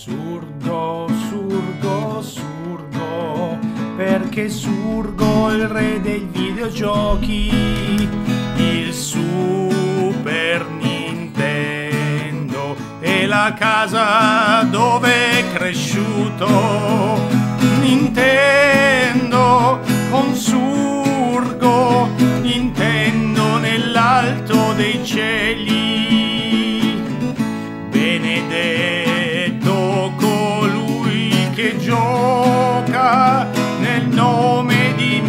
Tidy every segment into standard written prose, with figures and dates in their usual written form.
Surgo, surgo, surgo, perché surgo il re dei videogiochi, il Super Nintendo è la casa dove è cresciuto Nintendo, con surgo Nintendo nell'alto dei cieli, benedetto colui che gioca nel nome di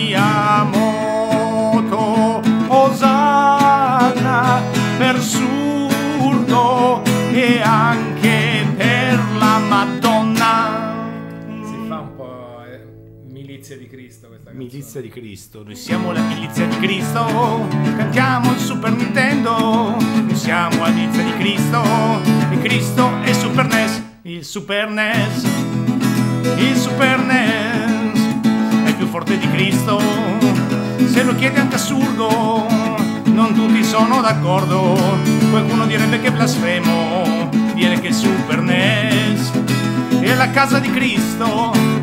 Miyamoto, Osanna per surgo e anche per la Madonna. Si fa un po' milizia di Cristo questa canzone. Milizia di Cristo, noi siamo la milizia di Cristo, cantiamo il Super Nintendo, noi siamo la milizia di Cristo, e Cristo è Super NES, il Super NES, il Super NES è più forte di Cristo, se lo chiede anche a Surgo, non tutti sono d'accordo, qualcuno direbbe che è blasfemo, dire che il Super NES è la casa di Cristo.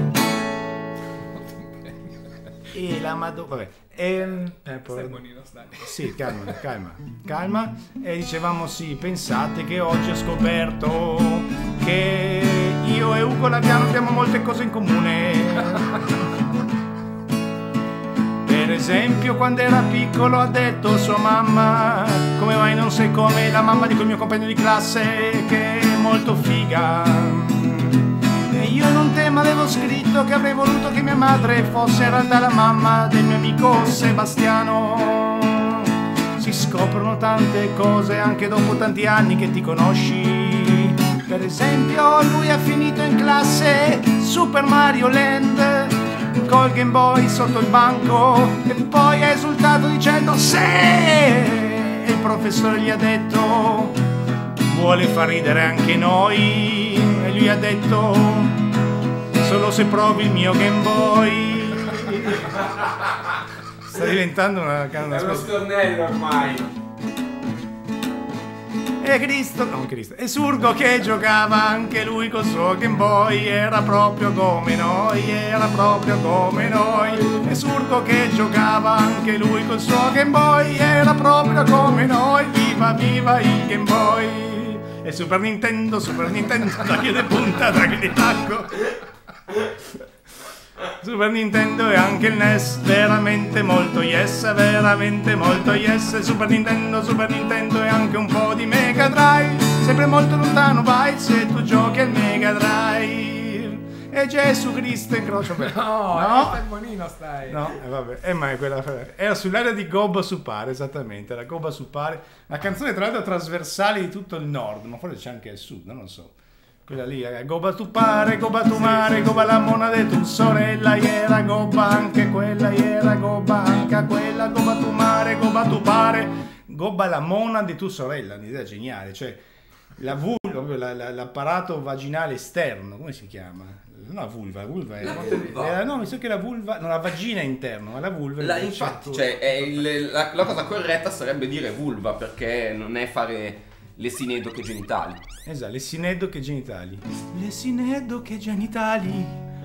E la Madonna, vabbè, Stai buonino, stai. sì, calma. E dicevamo sì, pensate che oggi ho scoperto che io e Ugo Laviano abbiamo molte cose in comune. Per esempio, quando era piccolo ha detto a sua mamma: come mai non sei come la mamma di quel mio compagno di classe che è molto figa? Io in un tema avevo scritto che avrei voluto che mia madre fosse in realtà la mamma del mio amico Sebastiano. Si scoprono tante cose anche dopo tanti anni che ti conosci. Per esempio, lui ha finito in classe Super Mario Land col Game Boy sotto il banco e poi ha esultato dicendo sì! E il professore gli ha detto: vuole far ridere anche noi? E lui ha detto: solo se provi il mio Game Boy. Sta diventando una È uno stornello ormai. E Cristo, non Cristo, e Surgo che giocava anche lui col suo Game Boy, era proprio come noi, era proprio come noi. E Surgo che giocava anche lui col suo Game Boy, era proprio come noi, viva viva il Game Boy. E Super Nintendo, tagli di punta, tagli di tacco. Super Nintendo e anche il NES, veramente molto yes, veramente molto yes. Super Nintendo e anche un po' di Mega Drive, sempre molto lontano vai se tu giochi al Mega Drive. E Gesù Cristo incrocia per... No, stai buonino, stai. No, vabbè, ma è quella... Era sull'area di Gobba Supare, esattamente, era Gobba Supare. La canzone tra l'altro trasversale di tutto il nord, ma forse c'è anche il sud, non lo so. Quella lì, Gobba tu pare, Gobba tu mare, Gobba la mona de tu sorella, era Gobba anche quella, era Gobba anche quella, Gobba tu mare, Gobba tu pare, Gobba la mona di tu sorella, un'idea geniale, cioè l'apparato vaginale esterno, come si chiama? No, la vulva è... no, mi sa che la vulva, no, la vagina è interno, ma la vulva è infatti, cioè, la cosa corretta sarebbe dire vulva, perché non è fare le sineddoche genitali. Esatto, le sineddoche genitali. Le sineddoche genitali.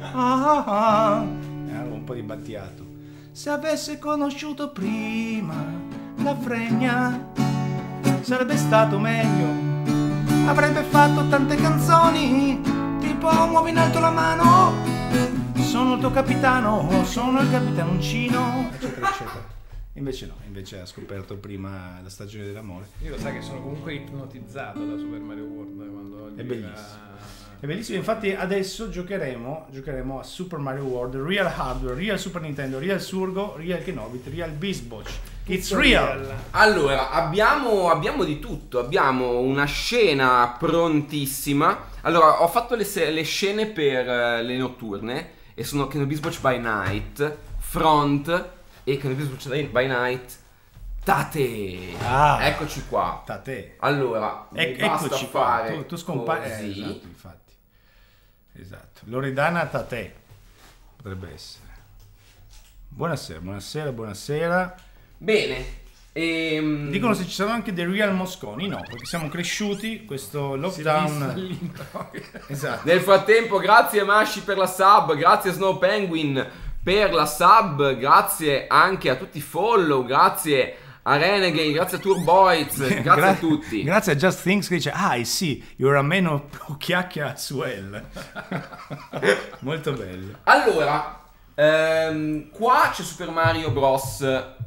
Ah. Un po' di battiato. Se avesse conosciuto prima la fregna, sarebbe stato meglio. Avrebbe fatto tante canzoni, tipo muovi in alto la mano, sono il tuo capitano, sono il capitanoncino, eccetera, eccetera. Invece no, invece ha scoperto prima la stagione dell'amore. Io lo sai che sono comunque ipnotizzato da Super Mario World quando È bellissimo. È bellissimo, infatti adesso giocheremo a Super Mario World, Real Hardware, Real Super Nintendo, Real Surgo, Real Kenobit, Real Beast Boch. It's real! Allora, abbiamo di tutto, abbiamo una scena prontissima. Allora, ho fatto le scene per le notturne e sono Kenobit Boch by Night, Front e Kenobit Boch by Night, Tate. Eccoci qua. Tate. Allora, eccoci qua. Tu scompari. Esatto, infatti. Esatto. Loredana Tate. Potrebbe essere. Buonasera. Bene. Dicono se ci saranno anche dei real Mosconi, no, perché siamo cresciuti, questo lockdown. Esatto. Nel frattempo, grazie Masci per la sub, grazie Snow Penguin per la sub, grazie anche a tutti i follow, grazie a Renegade, grazie a Turboids, grazie a tutti. Grazie a Just Things che dice, I see, you're a man who chiacchia as well. Molto bello. Allora, qua c'è Super Mario Bros.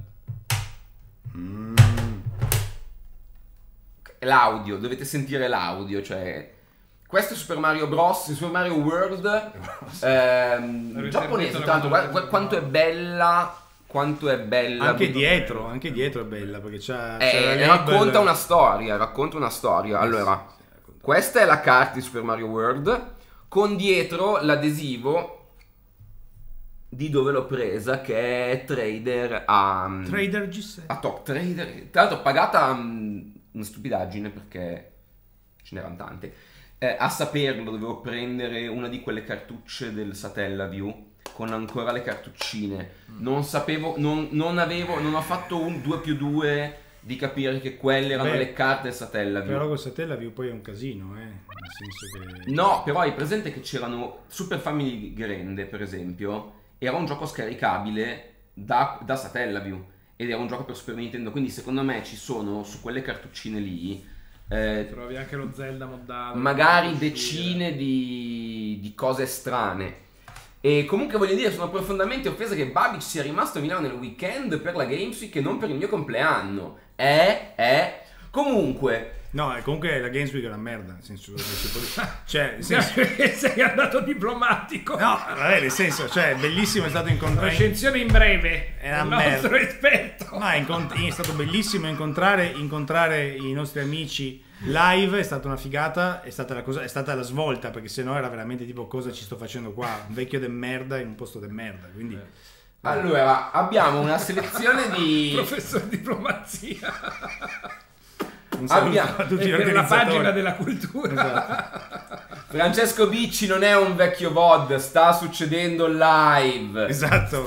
L'audio, dovete sentire l'audio, cioè questo è Super Mario Bros, Super Mario World giapponese, tanto guarda quanto è bella, anche dietro è bella perché racconta una storia, allora questa è la carta di Super Mario World con dietro l'adesivo di dove l'ho presa, che è Trader Trader G7 a Top Trader, tra l'altro pagata una stupidaggine perché ce n'erano tante. A saperlo dovevo prendere una di quelle cartucce del Satellaview con ancora le cartuccine. Non sapevo, non ho fatto un 2+2 di capire che quelle erano le carte del Satellaview. Però col Satellaview poi è un casino, nel senso che... No, però hai presente che c'erano Super Family Grande, per esempio, era un gioco scaricabile da Satellaview ed era un gioco per Super Nintendo, quindi secondo me ci sono su quelle cartuccine lì trovi anche lo Zelda moddato, magari decine di cose strane. E comunque voglio dire, sono profondamente offesa che Babic sia rimasto a Milano nel weekend per la Games Week e non per il mio compleanno. Comunque no, comunque la Games Week è una merda, nel senso che si può... cioè, nel senso... sei andato diplomatico. No, vabbè, nel senso, cioè, bellissimo, è stato incontrare... Recensione in breve, è una il nostro merda. esperto. No, è stato bellissimo incontrare i nostri amici live, è stata una figata, è stata la svolta, perché sennò era veramente tipo cosa ci sto facendo qua, un vecchio de merda in un posto de merda, quindi... Allora, abbiamo una selezione di... Professor di diplomazia. Un saluto a tutti gli per la organizzatori. pagina della cultura. Esatto. Francesco Bicci non è un vecchio VOD, sta succedendo live. Esatto.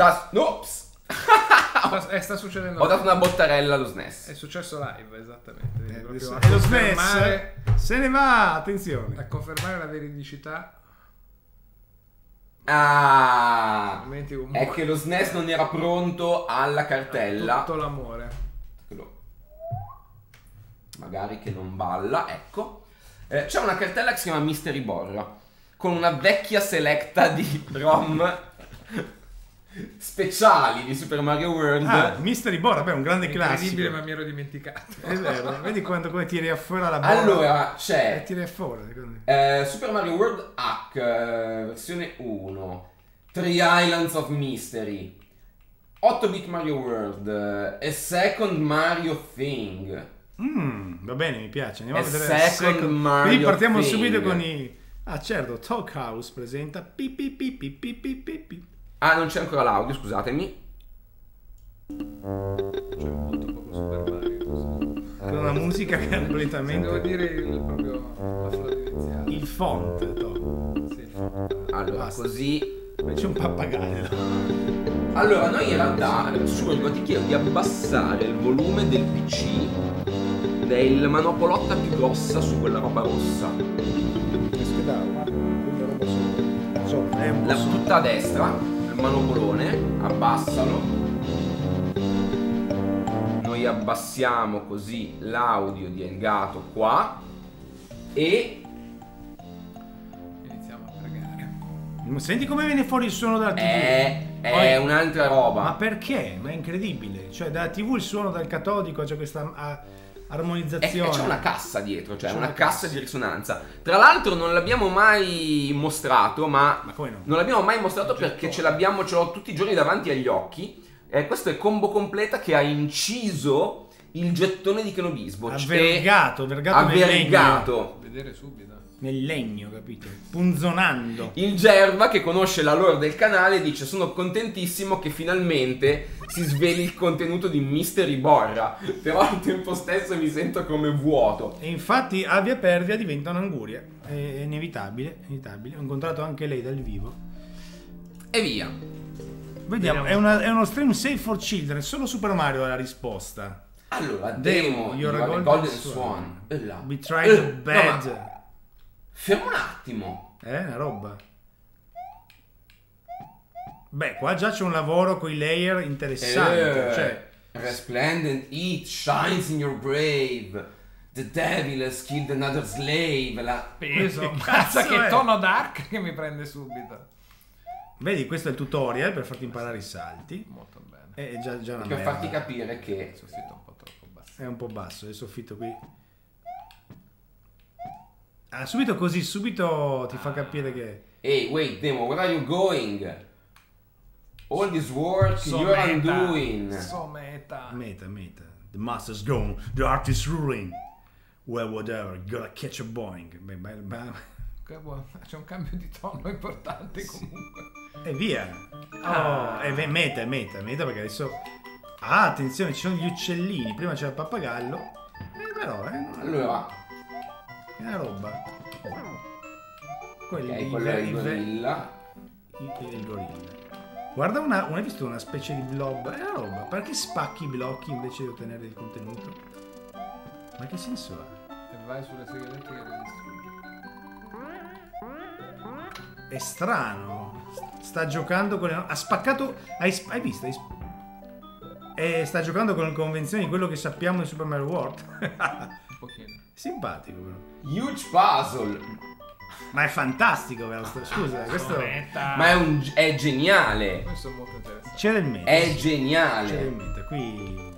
Sta succedendo. Ho dato una bottarella allo SNES. È successo live, esattamente. E lo SNES se ne va, attenzione. A confermare la veridicità. È che lo SNES non era pronto alla cartella. Tutto l'amore. Magari che non balla, ecco. C'è una cartella che si chiama Mystery Borra con una vecchia selecta di ROM speciali di Super Mario World. Mystery Borra, beh, un grande classico. Incredibile, ma mi ero dimenticato. È vero, vedi come tiri fuori la borra. Allora c'è tiri fuori. Super Mario World Hack versione 1, 3 Islands of Mystery, 8-bit Mario World, A Second Mario Thing. Va bene, mi piace. Andiamo a vedere Second Mario. Quindi partiamo Thing. subito con i... certo, Talk House presenta non c'è ancora l'audio, scusatemi. C'è molto poco Super Mario. Con una musica che è completamente... Devo dire proprio la flotta iniziale. Il font, Sì, il font. Allora, Basta. così. C'è un pappagallo. Allora, noi in realtà, Surgo, ti chiedo di abbassare il volume del PC del manopolotta più grossa su quella roba rossa. Tutta a destra, il manopolone, abbassalo. Noi abbassiamo così l'audio di Elgato qua e Iniziamo a pregare. Senti come viene fuori il suono dalla TV. è un'altra roba. Ma perché? Ma è incredibile. Cioè, dalla TV il suono dal catodico, c'è questa armonizzazione. E c'è una cassa dietro, cioè una cassa di risonanza. Tra l'altro non l'abbiamo mai mostrato, ma come no? non l'abbiamo mai mostrato perché ce l'ho tutti i giorni davanti agli occhi. Questo è Combo Completa che ha inciso il gettone di Kenobisbo. Avvergato nel legno. Vedere subito. Nel legno, capito? Punzonando. Il Gerva, che conosce la lore del canale, dice: sono contentissimo che finalmente si sveli il contenuto di Mystery Borra, però al tempo stesso mi sento come vuoto. E infatti Avia Pervia diventa un'anguria. È inevitabile. Ho incontrato anche lei dal vivo. E via. Vediamo, è uno stream safe for children. Solo Super Mario è la risposta. Allora, Demo, you're a a Golden Swan. We tried the bed. No, fermo un attimo. Una roba. Beh, qua già c'è un lavoro con i layer interessante. Cioè, Resplendent heat shines in your grave. The devil has killed another slave. Peso, Che cazzo, cazzo che è? tono dark che mi prende subito. vedi, questo è il tutorial per farti imparare i salti. Molto bene. È già una Per merda. farti capire che... Il soffitto è un po' troppo basso. È un po' basso, il soffitto qui. Ah, subito così, subito ti fa capire che... Hey, wait, Demo, where are you going? All this work So you're meta. undoing. So meta. Meta. The master's gone, the art is ruling. Well, whatever, gotta catch a Boeing. Che buono. C'è un cambio di tono importante comunque. E via. Oh, meta perché adesso... Ah, attenzione, ci sono gli uccellini. Prima c'era il pappagallo. Però, Allora, è una roba. ok, quello è il gorilla. Il gorilla. Guarda hai visto una specie di blob? È una roba. Perché spacchi i blocchi invece di ottenere il contenuto? Ma che senso ha? E vai sulle seghe elettriche e le distruggi. È strano. Sta giocando con le... Ha spaccato... Hai visto? Sta giocando con le convenzioni di quello che sappiamo di Super Mario World. Un pochino. Simpatico però. Huge puzzle. Ma è fantastico però. Scusa, questo... Meta. Ma è geniale. Questo è molto interessante. C'era il meta. È C'era il geniale. meta. Qui...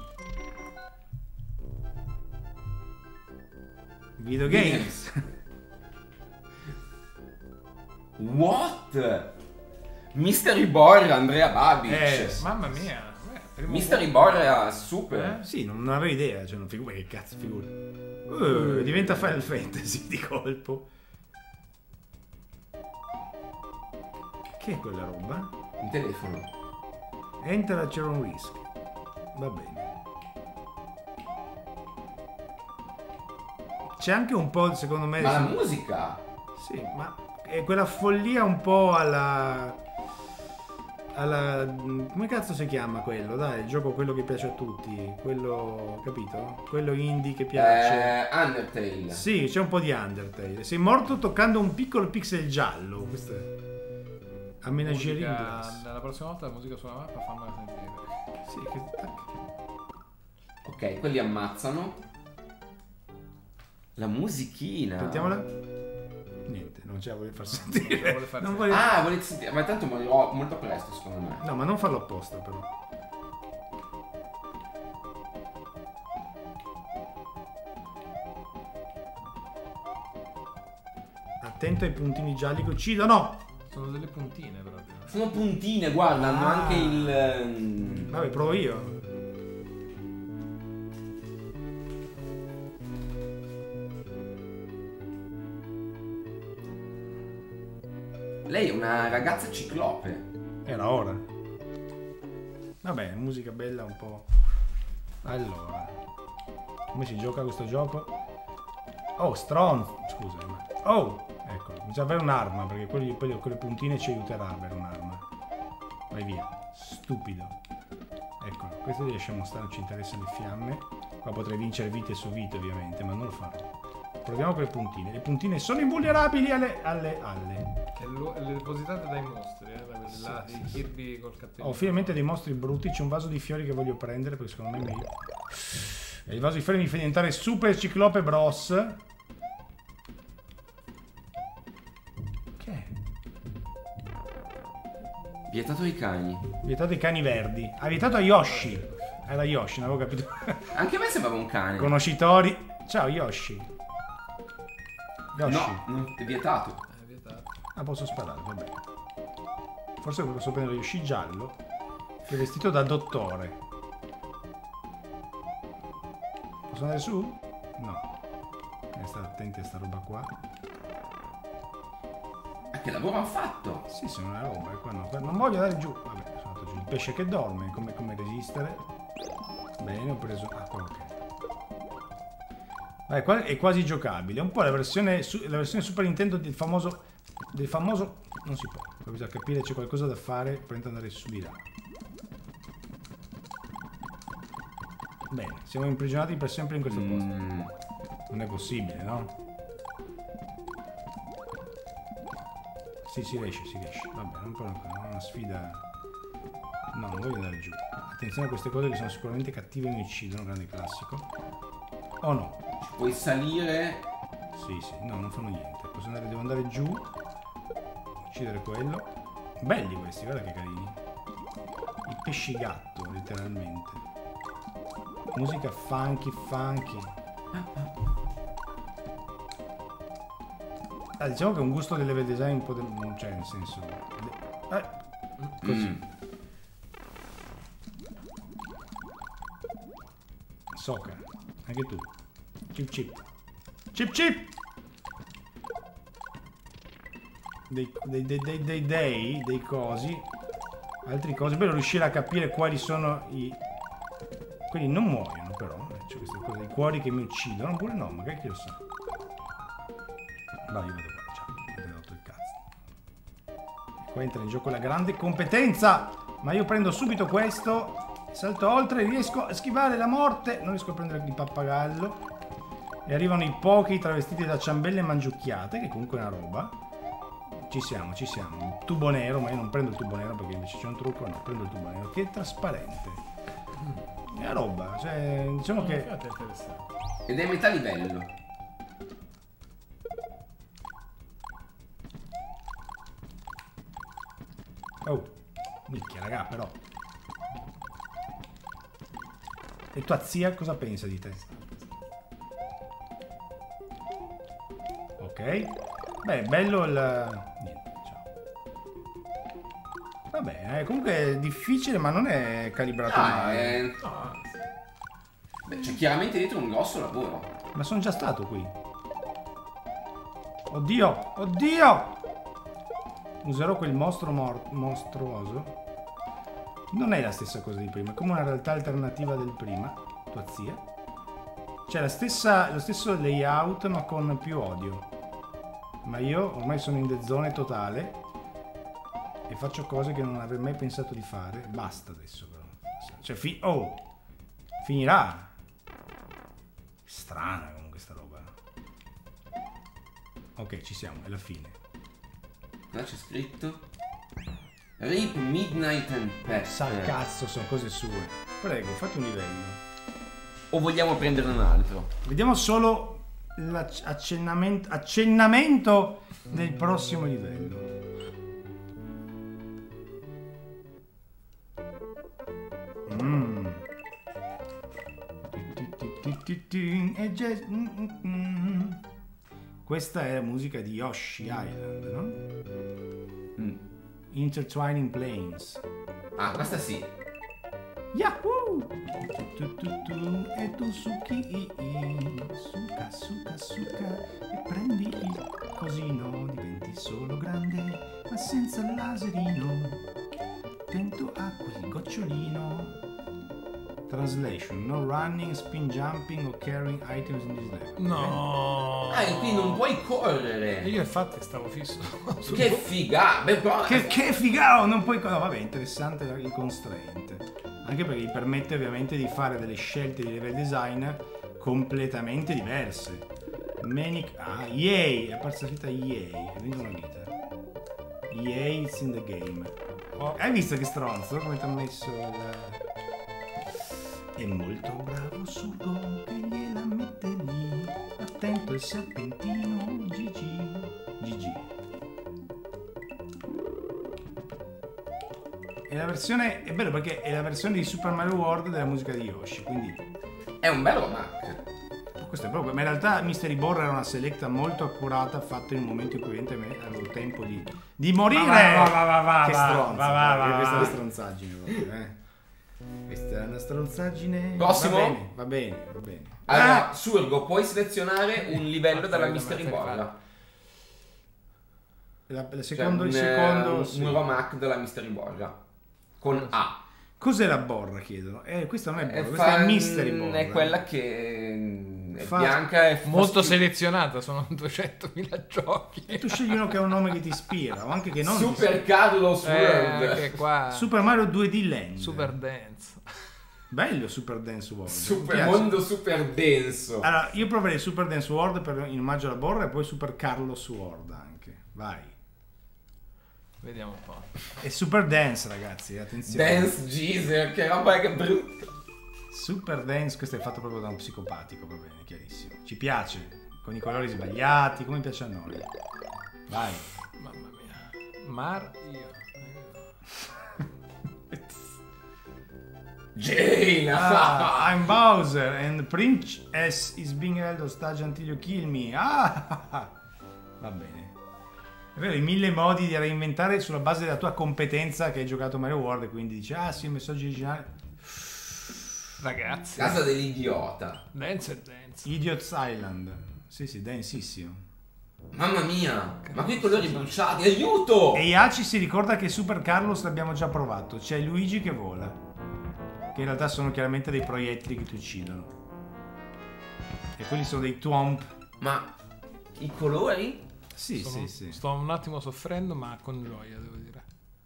Videogames. What? Mystery Boy Andrea Babic. Mamma mia. Primo Mystery volo. Boy era super. Sì, non avevo idea. Cioè, non che cazzo figura. Diventa Final Fantasy di colpo. Che è quella roba? Il telefono. Enter a your own risk. Va bene. C'è anche un po', secondo me... Ma la musica. Sì, ma è quella follia un po' alla... Come cazzo si chiama quello? Dai, il gioco quello che piace a tutti. Quello... capito? Quello indie che piace. Undertale. Sì, c'è un po' di Undertale. Sei morto toccando un piccolo pixel giallo. Questo è... A Menagerie in Glass. La prossima volta la musica sulla mappa fammela sentire. Sì, Ok, quelli ammazzano. La musichina. Sentiamola. Niente, non ce la voglio far Non sentire. vuole far Non sentire. voglio... Ah, volete sentire? Ma tanto morirò molto presto, secondo me. No, ma non farlo apposta però. Attento ai puntini gialli che uccidono. Sono delle puntine proprio. Sono puntine, guarda, hanno Ah. anche il... Vabbè, provo io. Lei è una ragazza ciclope. Era ora. Vabbè, musica bella un po'. Allora. Come si gioca questo gioco? Oh, stronzo. Scusa. Oh, eccolo. Bisogna avere un'arma, perché con le puntine ci aiuterà a avere un'arma. Vai via. Stupido. Eccolo. Questo riesce a mostrare, ci interessano le fiamme. Qua potrei vincere vite su vite, ovviamente, ma non lo farò. Proviamo con le puntine. Le puntine sono invulnerabili alle. Le depositate dai mostri, da quelli là, Sì, di sì. Kirby col cappello. Ho finalmente dei mostri brutti. C'è un vaso di fiori che voglio prendere perché secondo me è meglio. E il vaso di fiori mi fa diventare Super Ciclope Bros. Che è? Vietato ai cani. Vietato ai cani verdi. Ha vietato a Yoshi. Era Yoshi, non avevo capito. Anche a me sembrava un cane. Conoscitori. Ciao Yoshi. Yoshi. No, non è vietato. È vietato. Ah, posso sparare, va bene. Forse posso prendere Yoshi giallo. Che è vestito da dottore. Posso andare su? No. State attenti a sta roba qua. Ma che lavoro ha fatto? Sì, sono una roba. Qua no. Non voglio andare giù. Vabbè, sono andato giù. Il pesce che dorme. Come resistere? Bene, ho preso... Ah, qua ok. Vabbè, qua è quasi giocabile. È un po' la versione Super Nintendo del famoso... Non si può. Poi bisogna capire c'è qualcosa da fare per andare su di là. Bene, siamo imprigionati per sempre in questo posto. Non è possibile, no? Sì, si riesce. Vabbè, non è una sfida. No, non voglio andare giù. Attenzione a queste cose che sono sicuramente cattive e mi uccidono, grande classico. Oh no. Puoi salire. Sì, no, non fanno niente. Devo andare giù. Uccidere quello. Belli questi, guarda che carini. I pesci gatto, letteralmente. Musica funky. Diciamo che è un gusto del level design un po'. Cioè, nel senso. Così. Soca, anche tu. Chip. Dei cosi. Altre cose. Bello riuscire a capire quali sono i. Quelli non muoiono però. C'è queste cose, i cuori che mi uccidono. Oppure no, magari chi lo sa. Vai, io vado qua. Ciao, mi ho rotto il cazzo. Qua entra in gioco la grande competenza. Ma io prendo subito questo. Salto oltre, riesco a schivare la morte. Non riesco a prendere il pappagallo. E arrivano i pochi travestiti da ciambelle mangiucchiate, che comunque è una roba. Ci siamo. Il tubo nero, ma io non prendo il tubo nero perché invece c'è un trucco. No, prendo il tubo nero che è trasparente. È una roba, cioè, diciamo che. Ed è metà livello. Oh, minchia, raga, però. E tua zia cosa pensa di te? Ok. Beh, bello il. Niente, ciao. Vabbè, comunque è difficile, ma non è calibrato male. Beh, c'è chiaramente dietro un grosso lavoro. Ma sono già stato qui. Oddio! Userò quel mostro mostruoso. Non è la stessa cosa di prima, è come una realtà alternativa del prima, tua zia. C'è lo stesso layout ma con più odio. Ma io ormai sono in the zone totale e faccio cose che non avrei mai pensato di fare. Basta adesso però. Cioè, finirà. Strana comunque sta roba. Ok, ci siamo, è la fine. Là c'è scritto Rip Midnight and Pet. Sa cazzo, sono cose sue. Prego, fate un livello. O vogliamo prendere un altro? Vediamo solo l'accennamento del prossimo livello. Questa è la musica di Yoshi Island, no? Intertwining Plains. Ah, questa sì. Yahoo! E tu succhi, succa e prendi il cosino, diventi solo grande ma senza il laserino. Attento a quel gocciolino. Translation: no running, spin jumping or carrying items in this level. No. E qui non puoi correre. Io infatti stavo fisso. Che figa! Beh, però. Che figao! Non puoi. No, vabbè, interessante il constraint. Anche perché gli permette ovviamente di fare delle scelte di level design completamente diverse. Yay! È apparsa scritta Yay. E vedo una vita. Yay, it's in the game. Hai visto che stronzo? Come ti ha messo il. È molto bravo Surgo che gliela mette lì. Attento il serpentino. GG. E la versione è bello perché è la versione di Super Mario World della musica di Yoshi, quindi è un bel romac. Questo è proprio, ma in realtà Mystery Born era una selecta molto accurata fatta in un momento in cui avevo tempo di morire. Va, che stronza, va. questa è una stronzaggine proprio, Questa è una stronzaggine. Prossimo? Va bene. Allora, Surgo, puoi selezionare un livello dalla Mystery Born. Il secondo. Un romac della Mystery Born. Con A. Cos'è la borra, chiedono? Questa non è borra, questa è Mystery Born. È quella che è bianca e molto selezionata, sono 200.000 giochi. E tu scegli uno che ha un nome che ti ispira, o anche che non. Super Carlos World. Che qua. Super Mario 2D Land. Super Dance. Bello Super Dance World. Mi Super piace. mondo super denso. Allora, io proverei Super Dance World in omaggio alla Borra e poi Super Carlos World anche. Vai. Vediamo un po'. E Super Dance, ragazzi, attenzione. Dance Geezer, che roba che brutta. Super Dance, questo è fatto proprio da un psicopatico, va bene, chiarissimo. Ci piace, con i colori sbagliati, come piace a noi. Vai. Mamma mia. Mario. Jane. I'm Bowser and the princess is being held hostage until you kill me. Va bene. È vero, i 1000 modi di reinventare sulla base della tua competenza che hai giocato Mario World, quindi dici, sì, il messaggio originale. Ragazzi. Casa dell'idiota. Dance e dance. Idiot's Island. Sì, densissimo. Mamma mia, ma quei colori bruciati, aiuto! E Iaci si ricorda che Super Carlos l'abbiamo già provato. C'è Luigi che vola. Che in realtà sono chiaramente dei proiettili che ti uccidono. E quelli sono dei Twomp. Ma i colori? Sì. Sto un attimo soffrendo, ma con gioia, devo dire.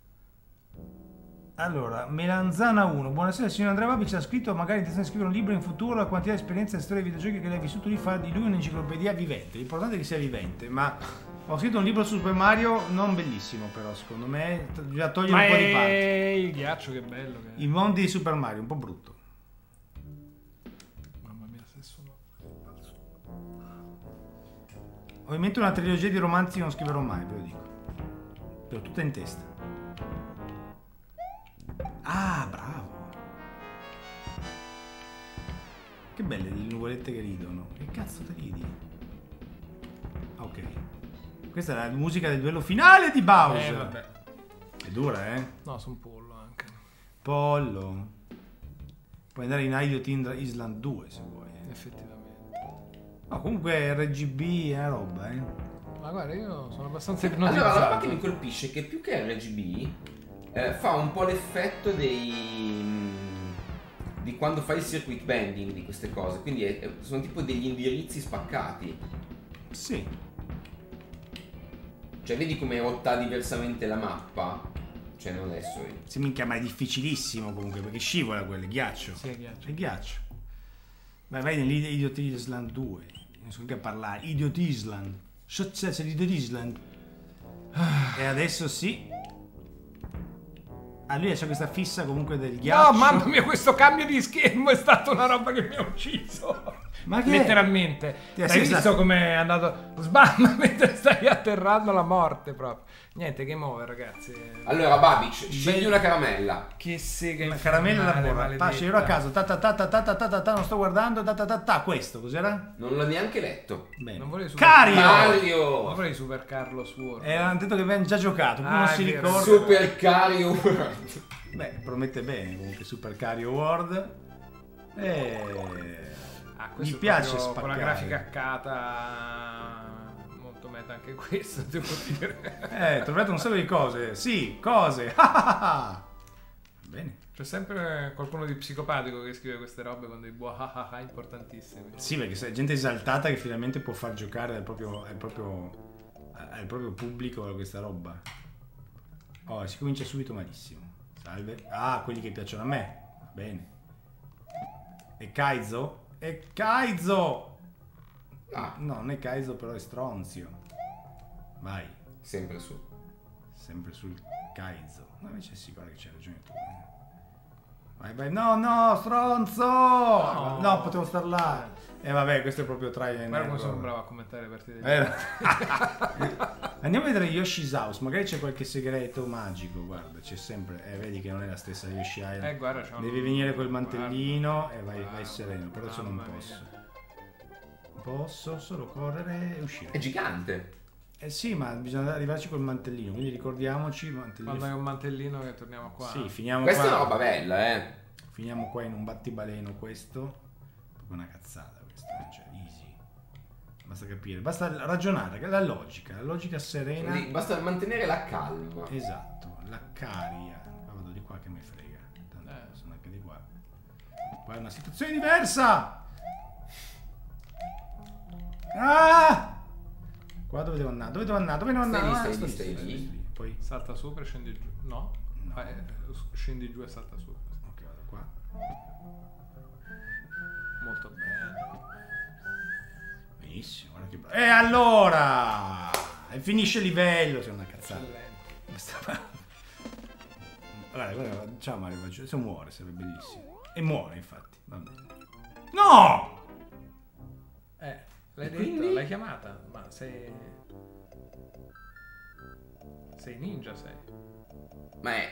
Allora, Melanzana 1. Buonasera, signor Andrea Babi ci ha scritto, magari intenzione di scrivere un libro in futuro, la quantità di esperienza e storie di videogiochi che lei ha vissuto, di fare di lui un'enciclopedia vivente. L'importante è che sia vivente, ma ho scritto un libro su Super Mario, non bellissimo però, secondo me, bisogna togliere Ma un po' di parte. il ghiaccio che bello che è. I mondi di Super Mario, un po' brutto. Mamma mia, se sono... Ho in mente una trilogia di romanzi che non scriverò mai, ve lo dico. L'ho tutta in testa. Bravo. Che belle le nuvolette che ridono. Che cazzo te ridi? Ok. Questa è la musica del duello finale di Bowser. Vabbè. È dura, eh? No, sono pollo anche. Pollo. Puoi andare in Idiot Island 2 se vuoi. Effettivamente. No, comunque RGB è una roba, eh. Ma guarda, io sono abbastanza Allora, la ipnotizzato. roba che mi colpisce è che più che RGB fa un po' l'effetto di quando fai il circuit bending di queste cose, quindi sono tipo degli indirizzi spaccati. Sì. Cioè vedi come è rotta diversamente la mappa? Cioè non adesso Sì, minchia, ma è difficilissimo comunque perché scivola quello, è ghiaccio. Sì, è ghiaccio. È ghiaccio. Vai nell'Idiot Island 2. Non so che parlare. Idiot Island. C'è l'Idiot Island. E adesso sì. Lui c'è questa fissa comunque del ghiaccio. No, mamma mia, questo cambio di schermo è stata una roba che mi ha ucciso. Ma che? Letteralmente. Ti Hai sei visto stato- come è andato sbam mentre stai atterrando alla morte proprio. Niente, game over, ragazzi. Allora Babic, scegli una caramella. Che sega Una infernale, caramella da borra. maledetta. Pace, ero a caso. Non sto guardando. Questo, cos'era? Non l'ho neanche letto. Bene. Non volevi Super Cario! Non Mario! volevi Super Carlos World. Hanno detto che abbiamo già giocato. Uno Ah, si è vero. ricorda. Super Cario World. Beh, promette bene comunque Super Cario World. Questo Mi piace proprio spaccare. con la grafica hackata molto meta anche questo, devo dire. Trovate un sacco di cose. Sì, cose. Bene. C'è sempre qualcuno di psicopatico che scrive queste robe con dei importantissimi. Sì, perché c'è gente esaltata che finalmente può far giocare al proprio pubblico questa roba. Si comincia subito malissimo. Salve. Quelli che piacciono a me. Va bene. E Kaizo? No, non è Kaizo, però è Stronzio. Vai. Sempre su. Sempre sul Kaizo. No, invece sì, guarda che c'hai ragione tu. Vai. No, stronzo! No, potevo star là. Vabbè, questo è proprio try and Guarda come error. sono bravo a commentare le partite di Andiamo a vedere Yoshi's House. Magari c'è qualche segreto magico. Guarda, c'è sempre. Vedi che non è la stessa Yoshi Island. guarda, c'è un- Devi venire col mantellino e vai sereno. Però adesso non Mamma posso. mia. Posso solo correre e uscire. È gigante. Sì, ma bisogna arrivarci col mantellino. Quindi ricordiamoci. Mantellino. Quando hai un mantellino che torniamo qua. Sì, finiamo Questa qua. è una roba bella, Finiamo qua in un battibaleno questo. Proprio una cazzata questa, cioè easy. Basta capire, basta ragionare, la logica serena. Quindi basta mantenere la calma. Esatto, la caria. Qua vado di qua che mi frega. Tanto sono anche di qua. Qua è una situazione diversa. Qua dove devo andare? Dove devo andare? Stai lì. Poi Salta sopra e scendi giù. No. Scendi giù e salta su. ok, vado qua. Molto bene. Benissimo, guarda che bello. E allora! E finisce il livello, sei una cazzata. Eccellente. Guarda, ciao Mario, se muore sarebbe bellissimo. E muore infatti, va bene. No! L'hai detto, quindi? l'hai chiamata, ma sei ninja, sei. Ma è...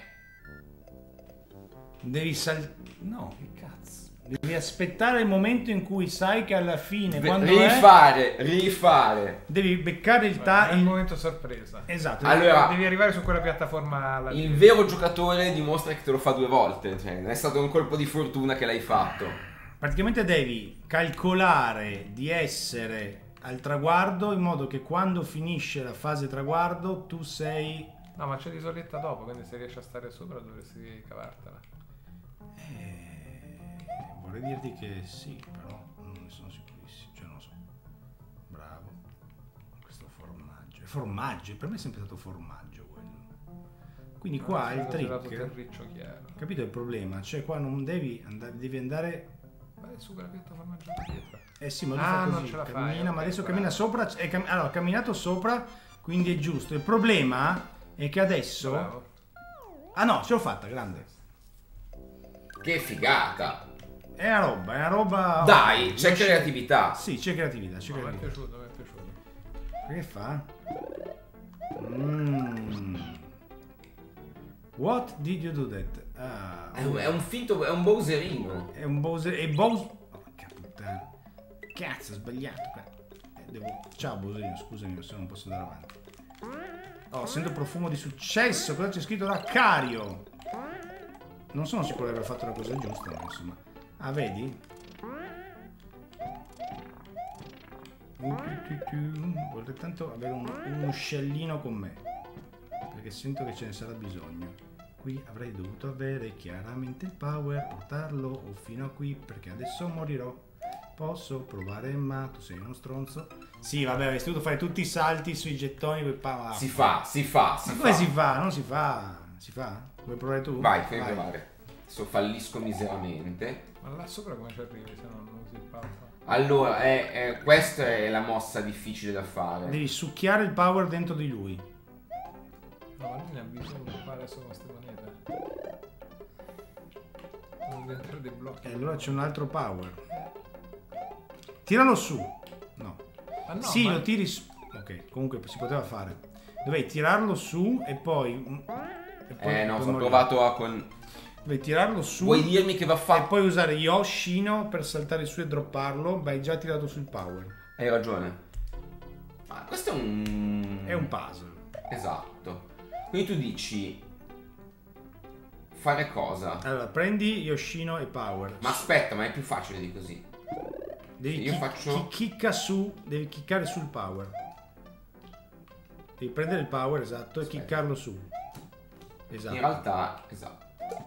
Devi no, che cazzo. Devi aspettare il momento in cui sai che alla fine, quando rifare. devi beccare il È il il... momento sorpresa. Esatto. Allora, Devi arrivare su quella piattaforma alla il fine. vero giocatore dimostra che te lo fa 2 volte. Cioè, non è stato un colpo di fortuna che l'hai fatto. Praticamente devi calcolare di essere al traguardo in modo che quando finisce la fase traguardo tu sei... No, ma c'è l'isoletta dopo, quindi se riesci a stare sopra dovresti cavartela. Vorrei dirti che sì, però non ne sono sicurissimo, cioè non lo so. Bravo. Questo formaggio. È formaggio, per me è sempre stato formaggio quello. Quindi qua il trick... Terriccio chiaro. Capito il problema? Cioè qua non devi andare, devi andare... Vai su quella piattaforma già dietro. Eh sì, ma lui Ah, fa così, non ce la cammina, fai, ma ok, adesso bravo. cammina sopra, allora ha camminato sopra, quindi è giusto. Il problema è che adesso... Bravo. Ah no, ce l'ho fatta, grande. Che figata. È una roba... Dai, c'è non creatività. Sì, c'è creatività, c'è No, mi è creatività. piaciuto, mi è piaciuto. Che fa? What did you do that? Ah, È un finto, è un Bowserino. è un Bowser... E Bowser... Porca puttana. Cazzo, ho sbagliato. Ciao Bowserino, scusami, se non posso andare avanti. Oh, sento profumo di successo. Cosa c'è scritto da Cario? Non sono sicuro di aver fatto la cosa giusta, ma insomma. Ah, vedi? Vorrei tanto avere un uccellino con me, perché sento che ce ne sarà bisogno. Qui avrei dovuto avere chiaramente il power, portarlo o fino a qui, perché adesso morirò. Posso provare, ma tu sei uno stronzo. Sì, vabbè, avresti dovuto fare tutti i salti sui gettoni quel Si fa. Ma come si fa? Non si fa. Si fa? Vuoi provare tu? Vai, fai provare. Adesso fallisco miseramente. Ma là sopra come ci arrivi se non usi il palco? Allora, questa è la mossa difficile da fare. Devi succhiare il power dentro di lui. No, ma lui ne ha bisogno qua adesso con queste monete. Non diventare dei blocchi. E allora c'è un altro power. Tiralo su. No. Ah, no, Sì, ma- lo tiri su. Ok, comunque si poteva fare. Dovevi tirarlo su e poi... No, poi ho morire. provato a con... Dovevi tirarlo su Vuoi dirmi che va e fatto? poi usare Yoshino per saltare su e dropparlo. Beh, hai già tirato sul power. Hai ragione. Ma questo è un... È un puzzle. Esatto. Quindi tu dici... Fare cosa? Allora, prendi Yoshino e power. Ma aspetta, ma è più facile di così. Devi io faccio- chicca su, devi chiccare sul power. Devi prendere il power, esatto, e Sì. chiccarlo su. Esatto. In realtà, esatto.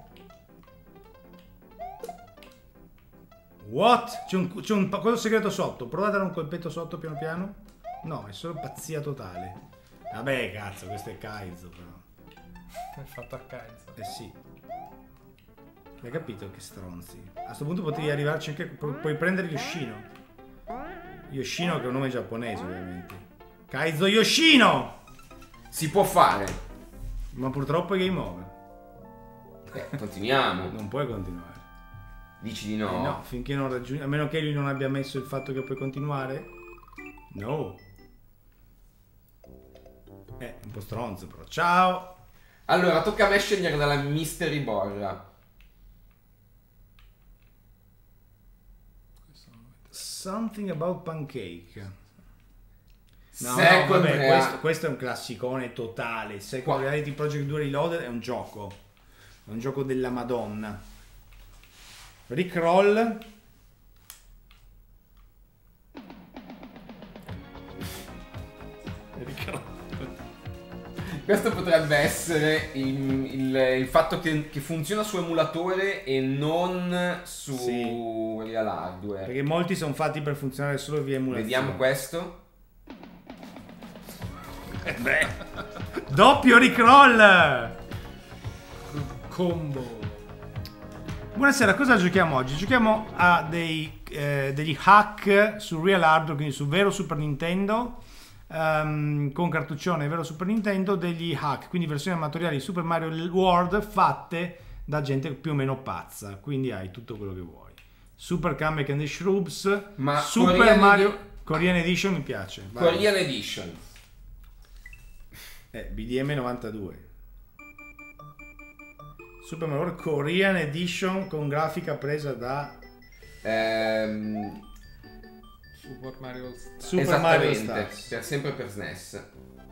What? C'è un cosa segreto sotto. Prova a dare un colpetto sotto piano piano. No, è solo pazzia totale. Vabbè, cazzo, questo è Kaizo però. È fatto a Kaizo. Eh sì. Hai capito che stronzi. A sto punto potevi arrivarci anche... Puoi prendere Yoshino. Yoshino che è un nome giapponese ovviamente. Kaizo Yoshino! Si può fare. Ma purtroppo è game over. Continuiamo. Non puoi continuare. Dici di no? No, finché non raggiungi... A meno che lui non abbia messo il fatto che puoi continuare. No. Un po' stronzo però. Ciao! Allora, tocca a me scegliere dalla Mystery Borra. Something about pancake. No, Second vabbè, Real- questo è un classicone totale. Second Reality Project 2 Reloaded è un gioco. È un gioco della Madonna. Rickroll. Rickroll. Questo potrebbe essere il fatto che funziona su emulatore e non su Sì. real hardware. Perché molti sono fatti per funzionare solo via emulazione. Vediamo questo. Doppio Rickroll! Combo. Buonasera, cosa giochiamo oggi? Giochiamo a degli hack su real hardware, quindi su vero Super Nintendo, con cartuccione vero Super Nintendo, degli hack, quindi versioni amatoriali di Super Mario World fatte da gente più o meno pazza, quindi hai tutto quello che vuoi. Super Kamek and the Shrooms, Ma Super Korean Mario Korean Edition mi piace. Vai. Korean Edition. BDM 92. Super Mario World Korean Edition con grafica presa da Super Mario All Stars. Super Mario esattamente, Stars. sempre per SNES.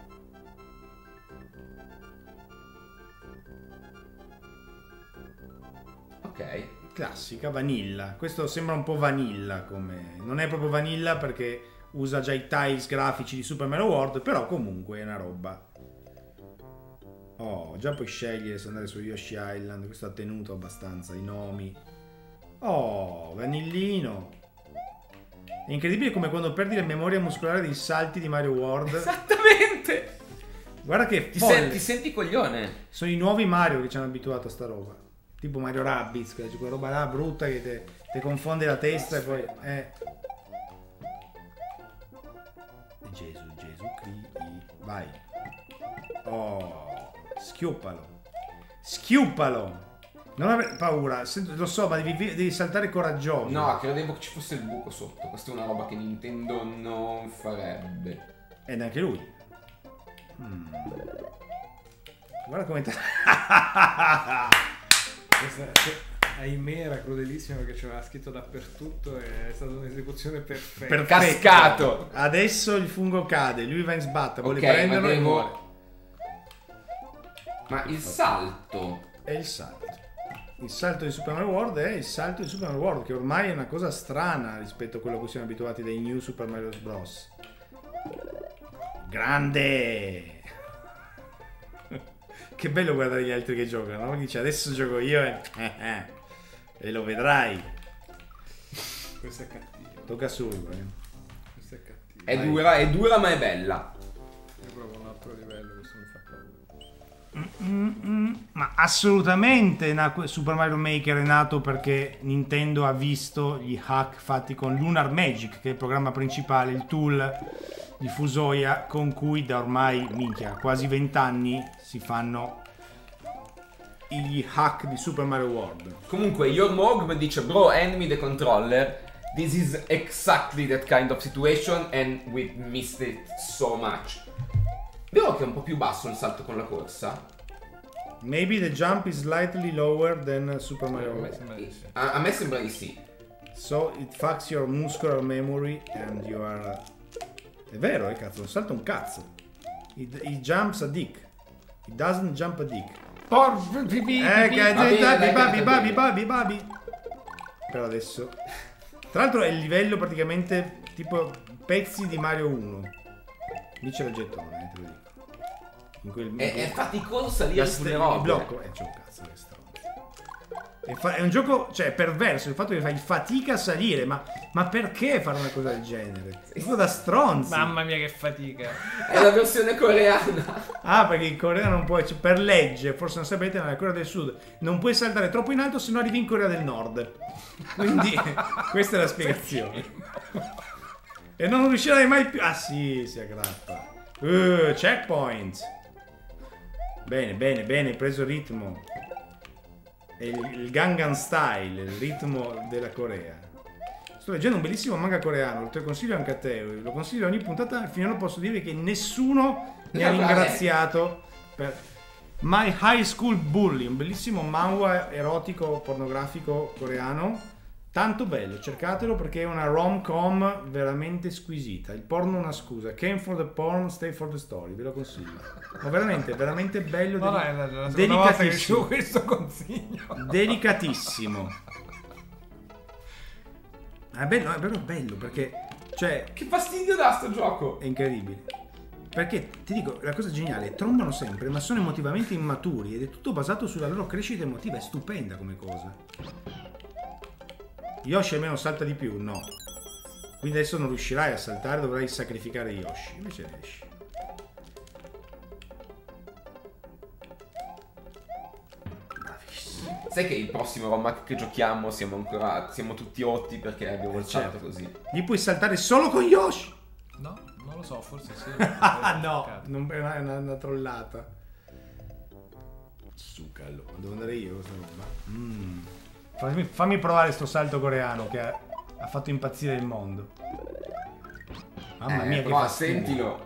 Ok. Classica vanilla. Questo sembra un po' vanilla come. Non è proprio vanilla perché usa già i tiles grafici di Super Mario World, però comunque è una roba. Oh, già puoi scegliere se andare su Yoshi Island. Questo ha tenuto abbastanza i nomi. Oh, vanillino. È incredibile come quando perdi la memoria muscolare dei salti di Mario World. Esattamente. Guarda che Ti folle. senti coglione. Sono i nuovi Mario che ci hanno abituato a sta roba. Tipo Mario Rabbids, quella roba là brutta che te confonde la testa e poi. Gesù Cristo. Vai. Oh. Schiuppalo. Non avere paura. Lo so, ma devi saltare coraggioso. No, credevo che ci fosse il buco sotto. Questa è una roba che Nintendo non farebbe. E neanche lui. Guarda come Ahimè era crudelissimo perché c'era scritto dappertutto e è stata un'esecuzione perfetta. Per cascato. Adesso il fungo cade, lui va in sbatta, vuole Ok, ma prenderlo e muore. Ma il salto. È il salto. Il salto di Super Mario World è il salto di Super Mario World, che ormai è una cosa strana rispetto a quello a cui siamo abituati dai New Super Mario Bros. Grande! Che bello guardare gli altri che giocano, no? Dice adesso gioco io e lo vedrai. Questo è cattivo. Tocca solo, Questo è cattivo. È dura ma è bella. È proprio un altro livello, questo mi fa paura. Ma assolutamente Super Mario Maker è nato perché Nintendo ha visto gli hack fatti con Lunar Magic, che è il programma principale, il tool di Fusoya con cui da ormai, minchia, quasi 20 anni si fanno gli hack di Super Mario World. Comunque, Your Mog dice: bro, hand me the controller. This is exactly that kind of situation and we missed it so much. Vero che è un po' più basso il salto con la corsa? Maybe the jump is slightly lower than Super Mario World. A me sembra di sì. So it fucks your muscular memory and you are... È vero, cazzo, non salta un cazzo. It jumps a dick. It doesn't jump a dick. Babi. Per adesso. Tra l'altro è il livello praticamente tipo pezzi di Mario 1. Lì c'è il gettone, te lo dico. In quel È faticoso salire sulle robe. il blocco. C'è un cazzo che stronzo. È un gioco, cioè, perverso. Il fatto che fai fatica a salire. Ma perché fare una cosa del genere? È proprio da stronzi. Mamma mia che fatica. È la versione coreana. Ah, perché in Corea non puoi, cioè, per legge, forse non sapete, nella Corea del Sud non puoi saltare troppo in alto se no arrivi in Corea del Nord. Quindi questa è la spiegazione. E non riuscirai mai più. Ah sì, si aggrappa. Checkpoint. Bene, hai preso il ritmo. È il Gangnam Style, il ritmo della Corea. Sto leggendo un bellissimo manga coreano, te lo consiglio anche a te, lo consiglio ogni puntata, finora posso dire che nessuno mi ha ringraziato per My High School Bully, un bellissimo manhwa erotico pornografico coreano, tanto bello, cercatelo perché è una rom-com veramente squisita, il porno è una scusa, came for the porn, stay for the story, ve lo consiglio, ma veramente bello, No, è la seconda volta che ricevo questo consiglio. Delicatissimo. È bello perché, cioè, Che fastidio dà sto gioco. è incredibile. Perché ti dico, la cosa geniale, trombano sempre, ma sono emotivamente immaturi ed è tutto basato sulla loro crescita emotiva, è stupenda come cosa. Yoshi almeno salta di più, no. Quindi adesso non riuscirai a saltare, dovrai sacrificare Yoshi. Invece riesci. Bravissimo. Sai che il prossimo Romac che giochiamo siamo tutti otti perché abbiamo voltato certo. così. Gli puoi saltare solo con Yoshi. No, non lo so, forse sì. Ah no, non è una trollata. Sucalo, devo andare io questa roba. Fammi provare sto salto coreano che ha fatto impazzire il mondo. Mamma mia, che però fastidio. sentilo.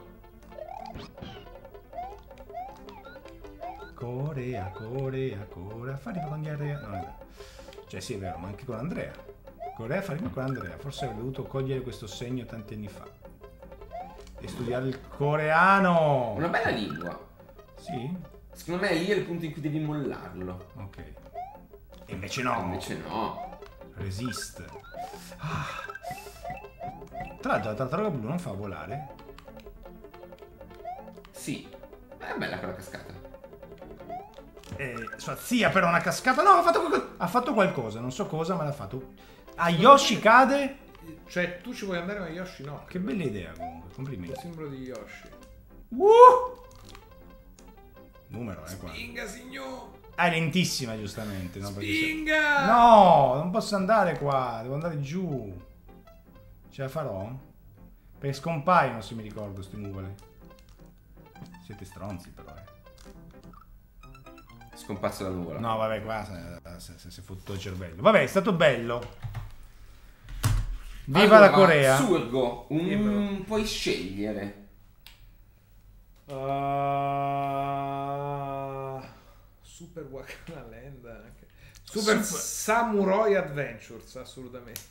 Corea, fai rima con Andrea. No, è vero. Cioè sì, è vero, ma anche con Andrea. Corea fa rima con Andrea. Forse avrei dovuto cogliere questo segno tanti anni fa e studiare il coreano. Una bella lingua. Sì? Secondo me lì è il punto in cui devi mollarlo. Ok. E invece no. Invece no. Resiste. Tra l'altro la tartaruga blu non fa volare? Sì. È bella quella cascata. Sua zia però una cascata. No, ha fatto qualcosa. Non so cosa, ma l'ha fatto. Yoshi cade. Cioè, tu ci vuoi andare, ma Yoshi no. Che bella idea comunque. Il Complimenti. simbolo di Yoshi. Numero, qua. Spinga, signor! È lentissima, giustamente. No? Spinga! No, non posso andare qua. Devo andare giù. Ce la farò? Perché scompaiono, se mi ricordo, sti nuvole. Siete stronzi, però, Scomparsa la nuvola. No, vabbè, qua si è fottuto il cervello. Vabbè, è stato bello. Viva allora, la Corea. Surgo, puoi scegliere. Super Wakana Land anche. Super Samurai Adventures, assolutamente.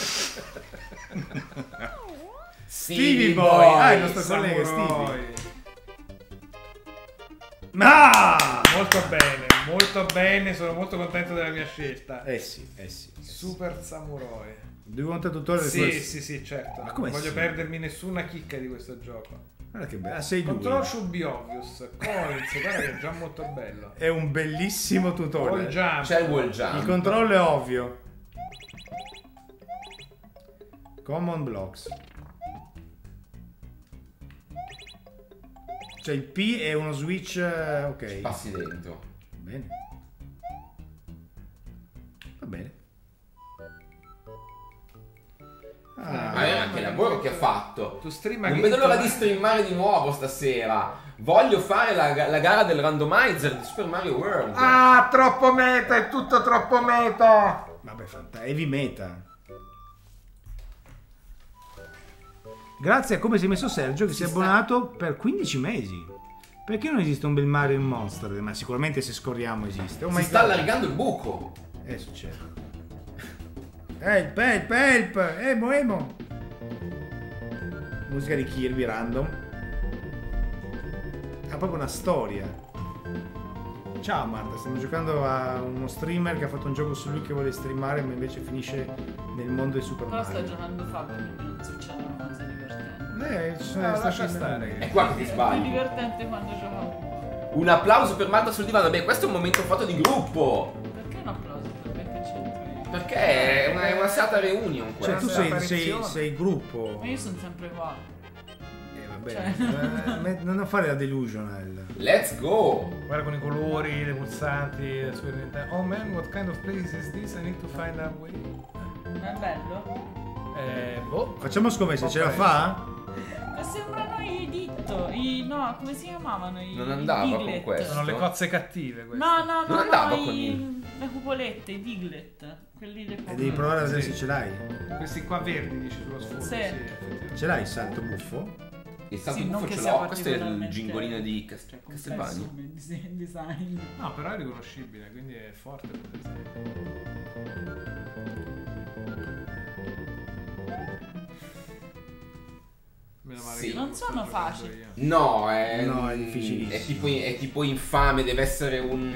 Stevie Boy. Il nostro collega Stevie. Molto bene, sono molto contento della mia scelta. Sì. Super Samurai. Devi contare tutore Sì, certo. Ma come non voglio sì? perdermi nessuna chicca di questo gioco. Guarda che bello. Sei Control due. should be obvious. Coins, guarda che è già molto bello. È un bellissimo Wall tutorial. jump. C'è il wall jump. Il controllo è ovvio. Common blocks. Cioè il P è uno switch. Ok. Passi dentro. Bene. Va bene. Ma che lavoro che ha fatto. Tu stream Non vedo l'ora di streamare di nuovo stasera. Voglio fare la gara del randomizer di Super Mario World. Ah, troppo meta, è tutto troppo meta. Vabbè, heavy meta. Grazie a come si è messo Sergio che si è abbonato per 15 mesi. Perché non esiste un bel Mario in Monster? Ma sicuramente se scorriamo esiste. Si sta allargando il buco. Succede. Help! Emo! Musica di Kirby random. Ha proprio una storia. Ciao Marta, stiamo giocando a uno streamer che ha fatto un gioco su lui che vuole streamare, ma invece finisce nel mondo di Super Però Mario. sta giocando Fabio, quindi non succedono cose divertenti. Lascia stare. È qua che ti È sbagli. divertente quando giocavo. Un applauso per Marta sul divano. Beh, questo è un momento foto di gruppo. Perché un applauso per me che c'entro io? Perché è una serata reunion Cioè questa. tu sei gruppo. Ma io sono sempre qua. Vabbè. Non fare la delusional. Let's go. Guarda con i colori, le pulsanti, la Super Nintendo. Oh man, what kind of place is this? I need to find a way. Non è bello? Boh. Facciamo scommesse, ce la fa? Ma sembrano i ditto. No, come si chiamavano? Non andava con Diglett. questo. Sono le cozze cattive queste. No, Non andava con le cupolette, i Diglett. Quelli del E devi provare a vedere se ce l'hai. Questi qua verdi dici sullo sfondo. Sì. Effettivamente. Ce l'hai il salto buffo? Il salto Sì, non buffo che ce sia l'ho. Questo è il particolarmente, gingolino di cioè, Castelvania. complesso come design. No, però è riconoscibile, quindi è forte quel design. Meno male Sì. che Non sto sono giocando facili. io. No, è difficilissimo. è tipo infame, deve essere un...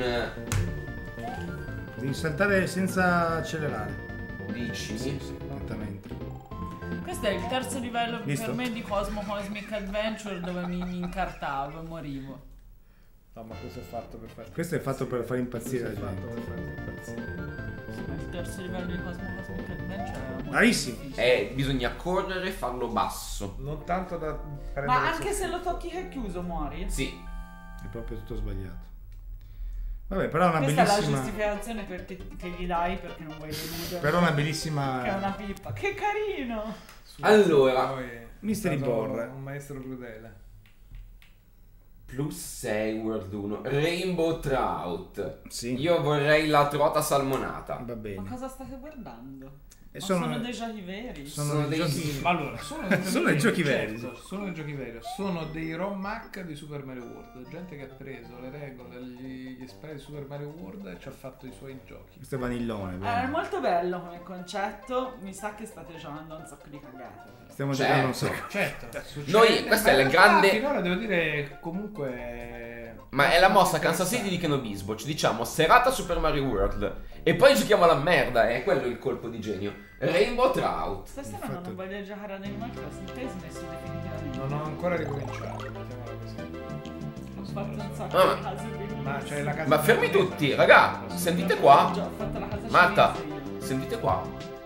Devi saltare senza accelerare. Dici? Sì, esattamente. Questo è il terzo livello Visto? per me di Cosmic Adventure dove mi incartavo e morivo. No, ma questo è fatto per fare. Questo è fatto per far impazzire Questo la è fatto gente. per farti impazzire. Il terzo livello di Cosmic Adventure era molto Bravissimo. difficile. Bisogna correre e farlo basso. Non tanto da prendere. Ma anche se lo tocchi che è chiuso muori? Sì. È proprio tutto sbagliato. Vabbè, però è una Questa è la bellissima. giustificazione che gli dai perché non vuoi deludere. Però una bellissima. Che è una pippa. Che carino! Allora, Poi è Mystery stato Board. un maestro crudele. plus 6 World 1. Rainbow Trout. Sì. Io vorrei la trota salmonata. Va Ma bene. cosa state guardando? E Ma sono- sono dei giochi veri. Sono dei giochi. Ma allora, sono Sono dei giochi veri, certo, sono dei giochi veri. Sono dei ROM hack di Super Mario World. Gente che ha preso le regole, gli esperti di Super Mario World e ci ha fatto i suoi giochi. Questo è vanillone. È bene. molto bello come concetto. Mi sa che state giocando a un sacco di cagate. però. Stiamo Certo. giocando un sacco. Certo, succede. Noi- questa è Ma la in realtà grande- finora devo dire comunque. Ma è la mossa Kansas City di Ken Bisbo. Ci diciamo serata Super Mario World. E poi giochiamo alla merda. È quello il colpo di genio. Rainbow Trout. Stasera Infatti- non voglio giocare ad Animal Crossing. Te hai smesso definitivamente. Non ho ancora ricominciato, mettiamola così. Ho fatto un sacco Ah, di case bellissime. Ma c'è la casa. Ma fermi tutti, raga. Sentite qua. Ho fatto la casa Marta, cinese io. sentite qua.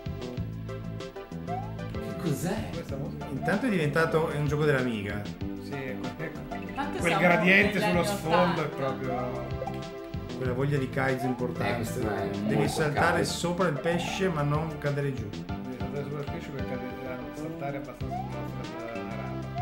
Che cos'è? Questa musica? Intanto è diventato un gioco dell'amiga. Sì, ecco. Tanto Quel siamo gradiente negli sullo anni sfondo è 80. proprio. Quella voglia di Kaizo questo importante. è Devi molto saltare Kaizo. sopra il pesce ma non cadere giù. Devi saltare sopra il pesce per saltare abbastanza sulla rapa.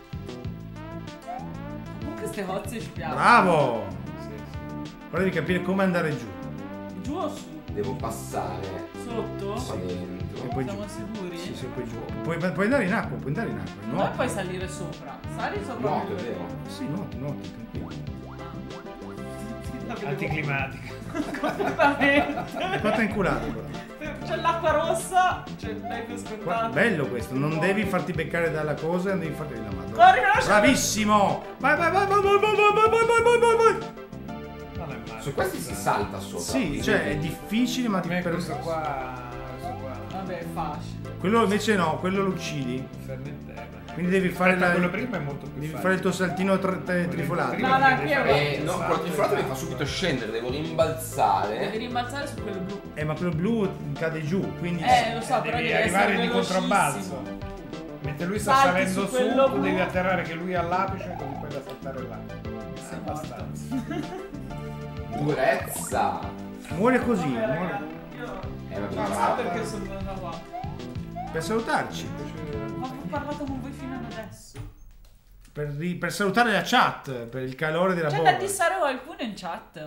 Comunque queste hozze ci piacciono. Bravo! Sì, sì. Ora devi capire come andare giù. Giù o su? Devo passare Sotto? qua dentro. E poi giù. Siamo sicuri? Sì, sì, poi giù. Puoi andare in acqua, puoi andare in acqua. Non Nuoti. puoi salire sopra. Sali sopra. Nuoto, è quello- vero. Sì, nuoti, nuoti, tranquillo. Anticlimatica. Completamente. È quanto inculato però. C'è l'acqua rossa, cioè dai per Qua- scontato. bello questo, non devi farti beccare dalla cosa, non devi farti la mano. Corri, lascia- Bravissimo! Vai, vai, vai, vai, vai, vai, vai, vai, vai, vai, vai, vai. Non è male. Su questi si salta sopra. Sì, quindi- cioè è difficile ma ti Per per... questo qua. Vabbè, è facile. Quello invece no, quello lo uccidi. Fermo in terra. Quindi devi fare Aspetta, la... quello prima è molto più Devi facile. fare il tuo saltino trifolato. prima No, no, devi qui è fare il No, salto col trifolato mi e fa basta. subito scendere, devo Devi rimbalzare. rimbalzare su quello blu. Ma quello blu cade giù, quindi... Lo so, però Devi devi arrivare essere di controbalzo. velocissimo. Mentre lui sta Salti salendo su su, quello tu blu. devi atterrare che lui è all'apice così poi da saltare là. Sei Abbastanza. Durezza. Muore così, Vabbè, muore. raga, io vabbè, non so brava. perché sono venuta qua. Per salutarci, Ma ho parlato con voi fino ad adesso. per salutare la chat, per il calore della C'è bomba. da dissare qualcuno in chat.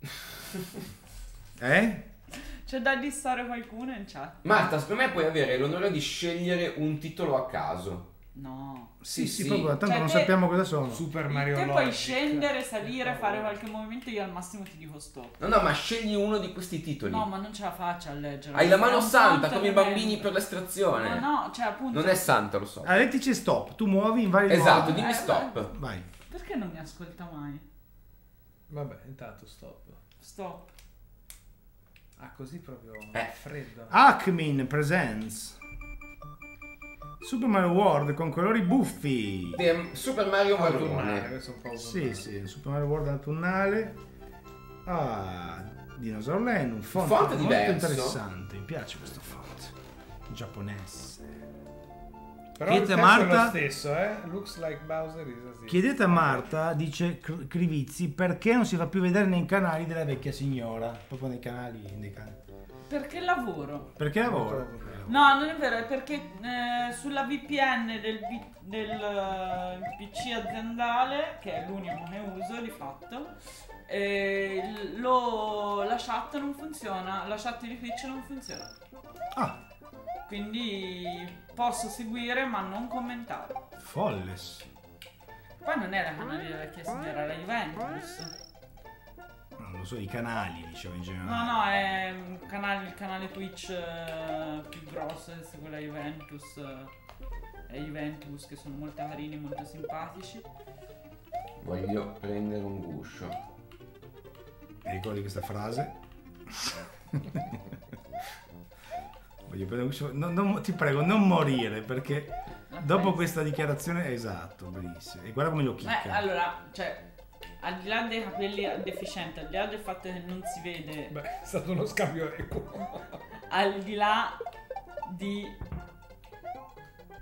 Eh? C'è da dissare qualcuno in chat. Marta, secondo me puoi avere l'onore di scegliere un titolo a caso. No. Sì, sì, Sì. proprio, tanto Cioè, non te- sappiamo cosa sono. Super Mario Te Logic. puoi scendere, salire, fare qualche movimento, io al massimo ti dico stop. No, no, ma scegli uno di questi titoli. No, ma non ce la faccio a leggere. Hai la È mano un santa font come i tremendo. bambini per l'estrazione. No, no, cioè appunto. Non è santa, lo so. A Leti c'è stop, tu muovi in vari Esatto, modi. dimmi stop. Vai. Perché non mi ascolta mai? Vabbè, intanto stop. Stop. Ah, così proprio freddo. Acmin Presents Super Mario World con colori buffi. Super Mario Autunnale, Marrone. questo è un po' Sì, sì, Super Mario World autunnale. Ah, Dinosaur Land, un font, Font molto diverso. interessante. Mi piace questo font giapponese. Però Chiedete il a testo è Marta- lo stesso, Looks like Bowser is asleep. Chiedete a Marta, dice Crivizzi, perché non si fa più vedere nei canali della vecchia signora, proprio nei canali dei canali. Perché lavoro? Perché lavora? No, non è vero, è perché sulla VPN del PC aziendale, che è l'unico che uso di fatto, la chat non funziona, la chat di Twitch non funziona. Ah, Quindi posso seguire ma non commentare. folles. Poi non era canale della vecchia signora, era Juventus. Non lo so, i canali, dicevo in generale. No, no, è il canale Twitch più grosso, è quella Juventus. È Juventus, che sono molto carini, molto simpatici. Voglio prendere un guscio. Mi ricordi questa frase? Voglio prendere un guscio. Ti prego, non morire, perché dopo questa dichiarazione... Esatto, benissimo. E guarda come lo chicca. Allora, cioè, al di là dei capelli deficienti, al di là del fatto che non si vede, Beh, è stato uno scambio equo. al di là di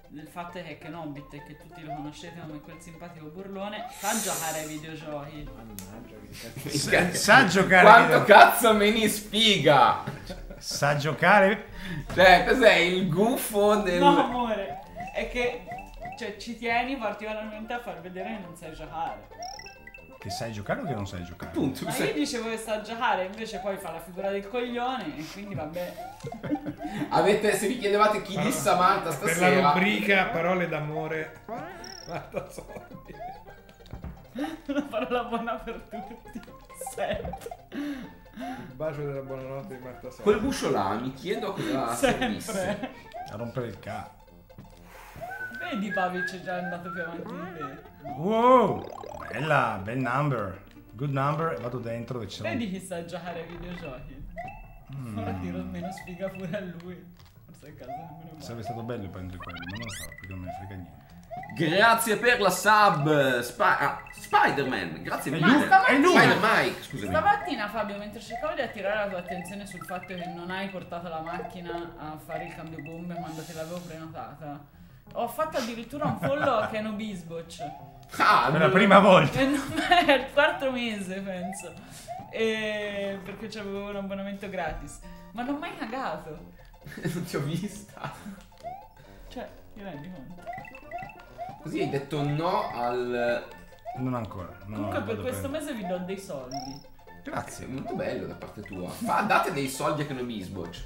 il fatto è che Kenobit, che tutti lo conoscete come quel simpatico burlone, sa giocare ai videogiochi. Mannaggia, che cazzo. Sa giocare. Quanto cazzo me ne spiga? Sa giocare. Cioè, cos'è il gufo del... No, amore, è che cioè, ci tieni particolarmente a far vedere che non sai giocare. Che sai giocare o che non sai giocare? Appunto, Ma io dicevo che sa giocare, invece poi fa la figura del coglione e quindi vabbè. se vi chiedevate chi dissa Marta Per stasera... la rubrica parole d'amore, Marta Sordi. Una parola buona per tutti. Sempre. Il bacio della buonanotte di Marta Sordi. Quel guscio là, mi chiedo cosa servisse. Sempre. A rompere il cazzo. Vedi Pavic è già andato più avanti di te. Wow! Bella, bel number. Good number. E vado dentro che ci sono. Vedi chi sa giocare ai videogiochi? Ora tiro meno sfiga pure a lui. Forse a caso nemmeno mai. Sarebbe stato bello prendere quello, ma non lo so, perché non me ne frega niente. Grazie per la sub Spider-Man. Grazie È mille. lui, è lui. Spider-Mike, scusami. Stamattina Fabio, mentre cercavo di attirare la tua attenzione sul fatto che non hai portato la macchina a fare il cambio gomme quando te l'avevo prenotata, ho fatto addirittura un follow a Keno Bisboch. Ah, Per la prima volta. E non è il quarto mese, penso. Perché c'avevo un abbonamento gratis. Ma non ho mai cagato. non ti ho vista. Cioè, ti rendi conto? Così hai detto no al... Non ancora. No, Comunque per vado questo prendere. mese vi do dei soldi. Grazie. È molto bello da parte tua. Date dei soldi a Keno Bisboch.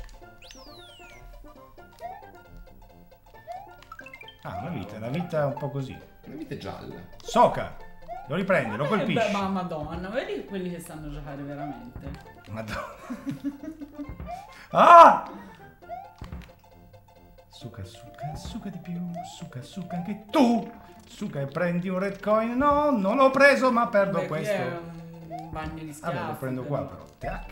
Ah, la vita è un po' così. La vita è gialla. Soca! Lo riprendi, lo colpisci. Beh, ma madonna, vedi quelli che sanno giocare veramente. Madonna. Ah! Suca, suca, suca di più. Suca, suca anche tu. Suca e prendi un red coin. No, non l'ho preso, ma perdo Beh, qui questo. è un bagno di schiaffi. Vabbè, lo prendo qua però. Tac.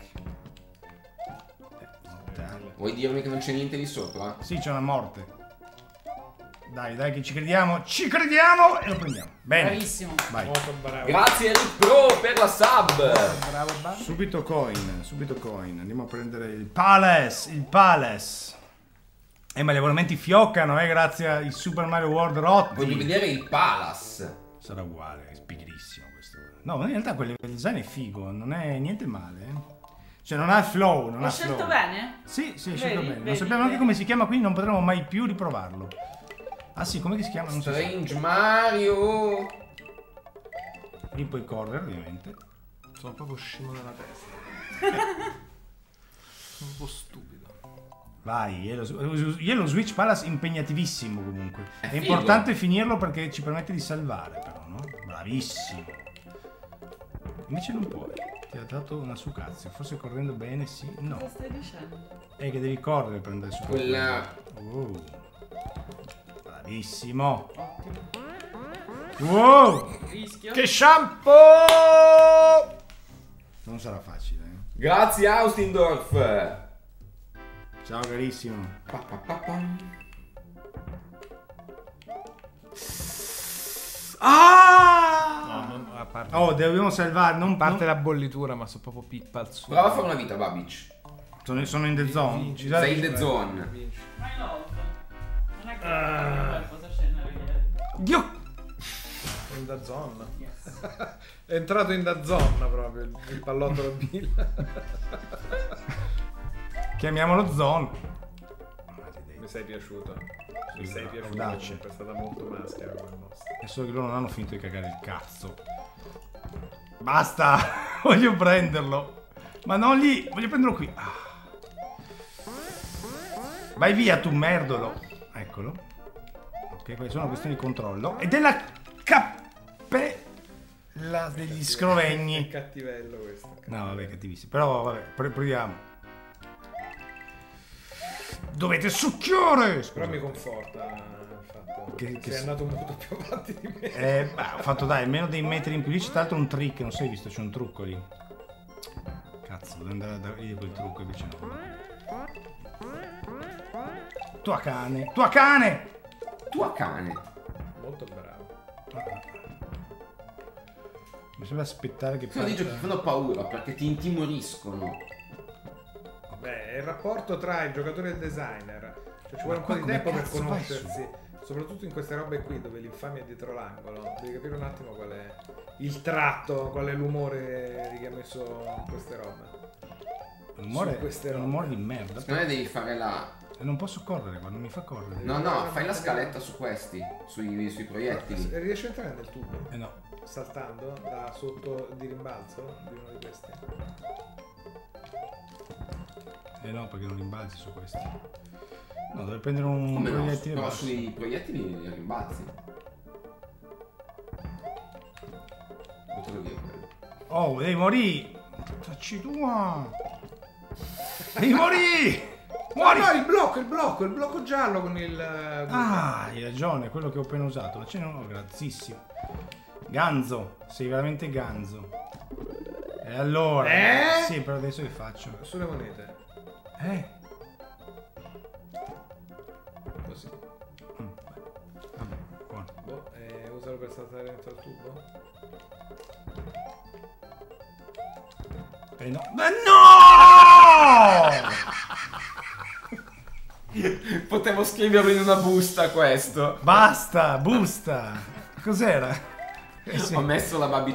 Tac. Vuoi dirmi che non c'è niente di sopra? Sì, c'è una morte. Dai, dai, che ci crediamo e lo prendiamo. Bene. Bravissimo. Vai. Molto bravo. Grazie Eric Pro per la sub. Bravo, bravo. Subito coin, subito coin. Andiamo a prendere il Palace, ma gli abbonamenti fioccano, grazie ai Super Mario World rotti. Voglio vedere il Palace. Sarà uguale, è spigrissimo questo. No, ma in realtà il design è figo, non è niente male. Cioè non ha il flow, non Ho ha scelto flow. bene? Sì, sì, hai Vedi, scelto bene. Non vedi, sappiamo neanche vedi. come si chiama, quindi non potremo mai più riprovarlo. Ah sì, come si chiama? Non si sa. Strange Mario. Lì puoi correre, ovviamente. Sono proprio scemo della testa. Sono un po' stupido. Vai, Yellow Switch Palace impegnativissimo comunque. È figo. importante finirlo perché ci permette di salvare, però, no? Bravissimo. Invece non puoi. Ti ha dato una su cazzo. Forse correndo bene, sì. No. Cosa stai dicendo? È che devi correre per andare su Quella- Oh. Bravissimo. Ottimo. Wow! Rischio. Che shampoo! Non sarà facile, Grazie Austindorf. Ciao carissimo. Pa, pa, pa, pa. Ah! No, a parte, Oh, dobbiamo salvare, non a parte parte la bollitura, ma sono proprio pippa al suo. Prova a fare una vita, Babic. sono in the zone. Vinci. Sei in the zone. Vinci. My love. Non è che cosa scendere ieri. Dio! In da zona. Yes. È entrato in da zona proprio il pallottolo Bill. Chiamiamolo zone. Mi sei piaciuto. Mi Sì, sei piaciuto. audace. comunque, È stata molto maschera come mossa. È solo che loro non hanno finito di cagare il cazzo. Basta! Voglio prenderlo. Ma non lì, voglio prenderlo qui. Ah. Vai via tu merdolo. Eccolo. Ok, quali sono questioni di controllo. E della cappella degli Che scrovegni. cattivello questo. No, vabbè, cattivissimo. Però vabbè, proviamo. Dovete succhiare! Però mi conforta il fatto Che sei andato molto più avanti di me. Beh, ho fatto dai, almeno dei metri in più. Lì c'è tra l'altro un trick, non sei visto, c'è un trucco lì. Cazzo, devo andare da io quel trucco invece no. Tua cane! Tua cane! Tua cane. Molto bravo. Mi sembra aspettare che Sono dei giochi che fanno paura perché ti intimoriscono. Beh, è il rapporto tra il giocatore e il designer. Cioè, ci vuole un po' qua di come tempo per cazzo vai conoscersi. soprattutto in queste robe qui dove l'infamia è dietro l'angolo, devi capire un attimo qual è il tratto, qual è l'umore che ha messo in queste robe. L'umore di merda. Secondo me devi fare la... Non posso correre, ma non mi fa correre. No, fai la scaletta su questi, sui proiettili. Riesci a entrare nel tubo? No. Saltando da sotto di rimbalzo di uno di questi? No, perché non rimbalzi su questi. No, deve prendere un Come no? proiettile. Però sui proiettili rimbalzi. Buttalo via quello. Oh, devi morire! Facci tua! Devi morire! Muori! No, il blocco giallo con il... Ah, hai ragione, quello che ho appena usato. La cena no, grazissimo. Ganzo, sei veramente ganzo. E allora? Sì, però adesso che faccio? Sulle monete. Così. Vabbè, buono. Boh, usalo per saltare dentro il tubo. No! Potevo scriverlo in una busta questo. Basta, busta! Cos'era? Sì. Ho messo la babbage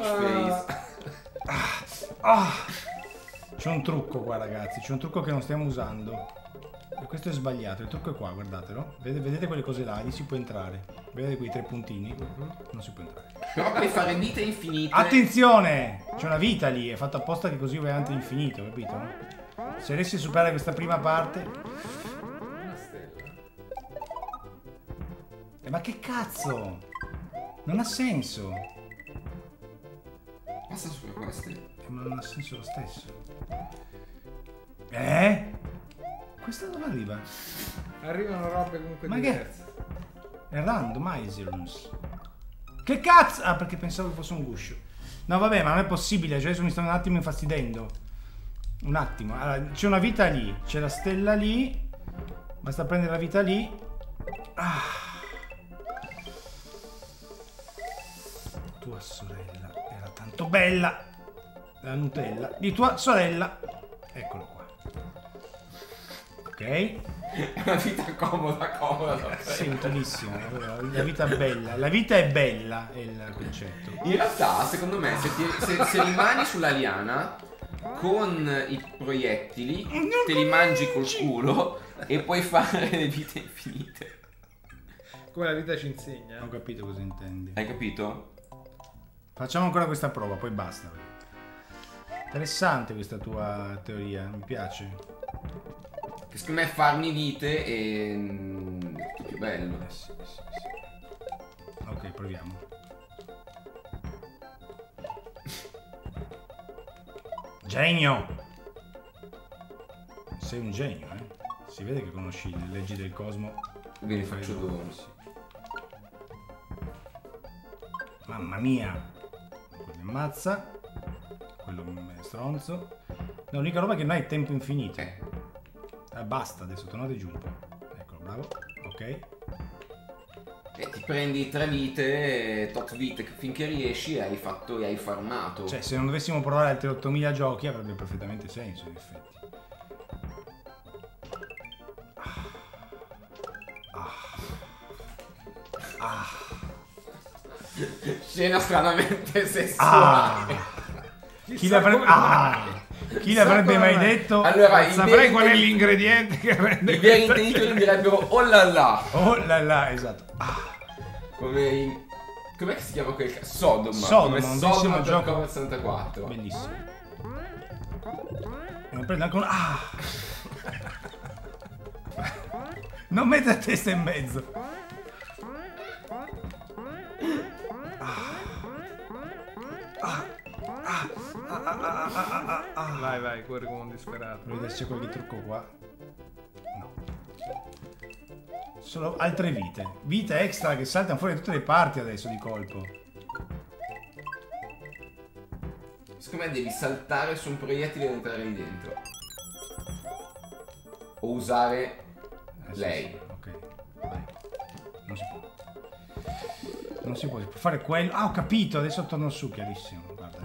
face. C'è un trucco qua, ragazzi, c'è un trucco che non stiamo usando. E questo è sbagliato, il trucco è qua, guardatelo. Vedete quelle cose là, lì si può entrare. Vedete quei 3 puntini? Non si può entrare. Però puoi fare vite infinite. Attenzione! C'è una vita lì, è fatto apposta che così vai avanti all'infinito, capito? Se riesci a superare questa prima parte... Una stella. Ma che cazzo? Non ha senso. Passa su queste. Ma non ha senso lo stesso. Questa dove arriva? Arrivano robe comunque Ma diverse. È randomizers. Che cazzo? Ah, perché pensavo che fosse un guscio. No, vabbè, ma non è possibile. Cioè, adesso mi stanno un attimo infastidendo. Un attimo. Allora, c'è una vita lì. C'è la stella lì. Basta prendere la vita lì. Tua sorella era tanto bella. La Nutella di tua sorella. Eccolo qua. Ok. È una vita comoda. Sì, utilissima. La vita è bella. La vita è bella è il concetto. In realtà, secondo me, se rimani sulla liana con i proiettili, te li mangi col culo e puoi fare le vite infinite. Come la vita ci insegna. Ho capito cosa intendi. Hai capito? Facciamo ancora questa prova, poi basta. Interessante questa tua teoria, mi piace. Che secondo me farmi vite è tutto più bello. Sì. Ok, proviamo. Genio! Sei un genio, eh? Si vede che conosci le leggi del cosmo. Ve ne faccio due. Sì. Mamma mia! Quello mi ammazza. Quello è stronzo. No, l'unica roba è che non hai tempo infinito. Basta, adesso tornate giù un po'. Eccolo, bravo. Ok. E ti prendi 3 vite, tot vite finché riesci e hai fatto e hai farmato. Cioè, se non dovessimo provare altri 8000 giochi avrebbe perfettamente senso, in effetti. Scena stranamente sessuale. Chi l'avrebbe mai detto? Allora, saprei qual è l'ingrediente che rende i veri intenditori direbbero oh là là. Oh là là, esatto. Com'è che si chiama quel Sodom? Sodom, come un Sodom bellissimo per gioco. Commodore 64. Bellissimo. E prende anche un... Non mette la testa in mezzo. Vai, corri come un disperato. Vedete se c'è qualche trucco qua. No. Solo altre vite. Vite extra che saltano fuori da tutte le parti adesso di colpo. Secondo me devi saltare su un proiettile ed entrare lì dentro. O usare lei. Sì. Ok, vai. Non si può. Non si può fare quello. Ah, ho capito, adesso torno su, chiarissimo. Guarda,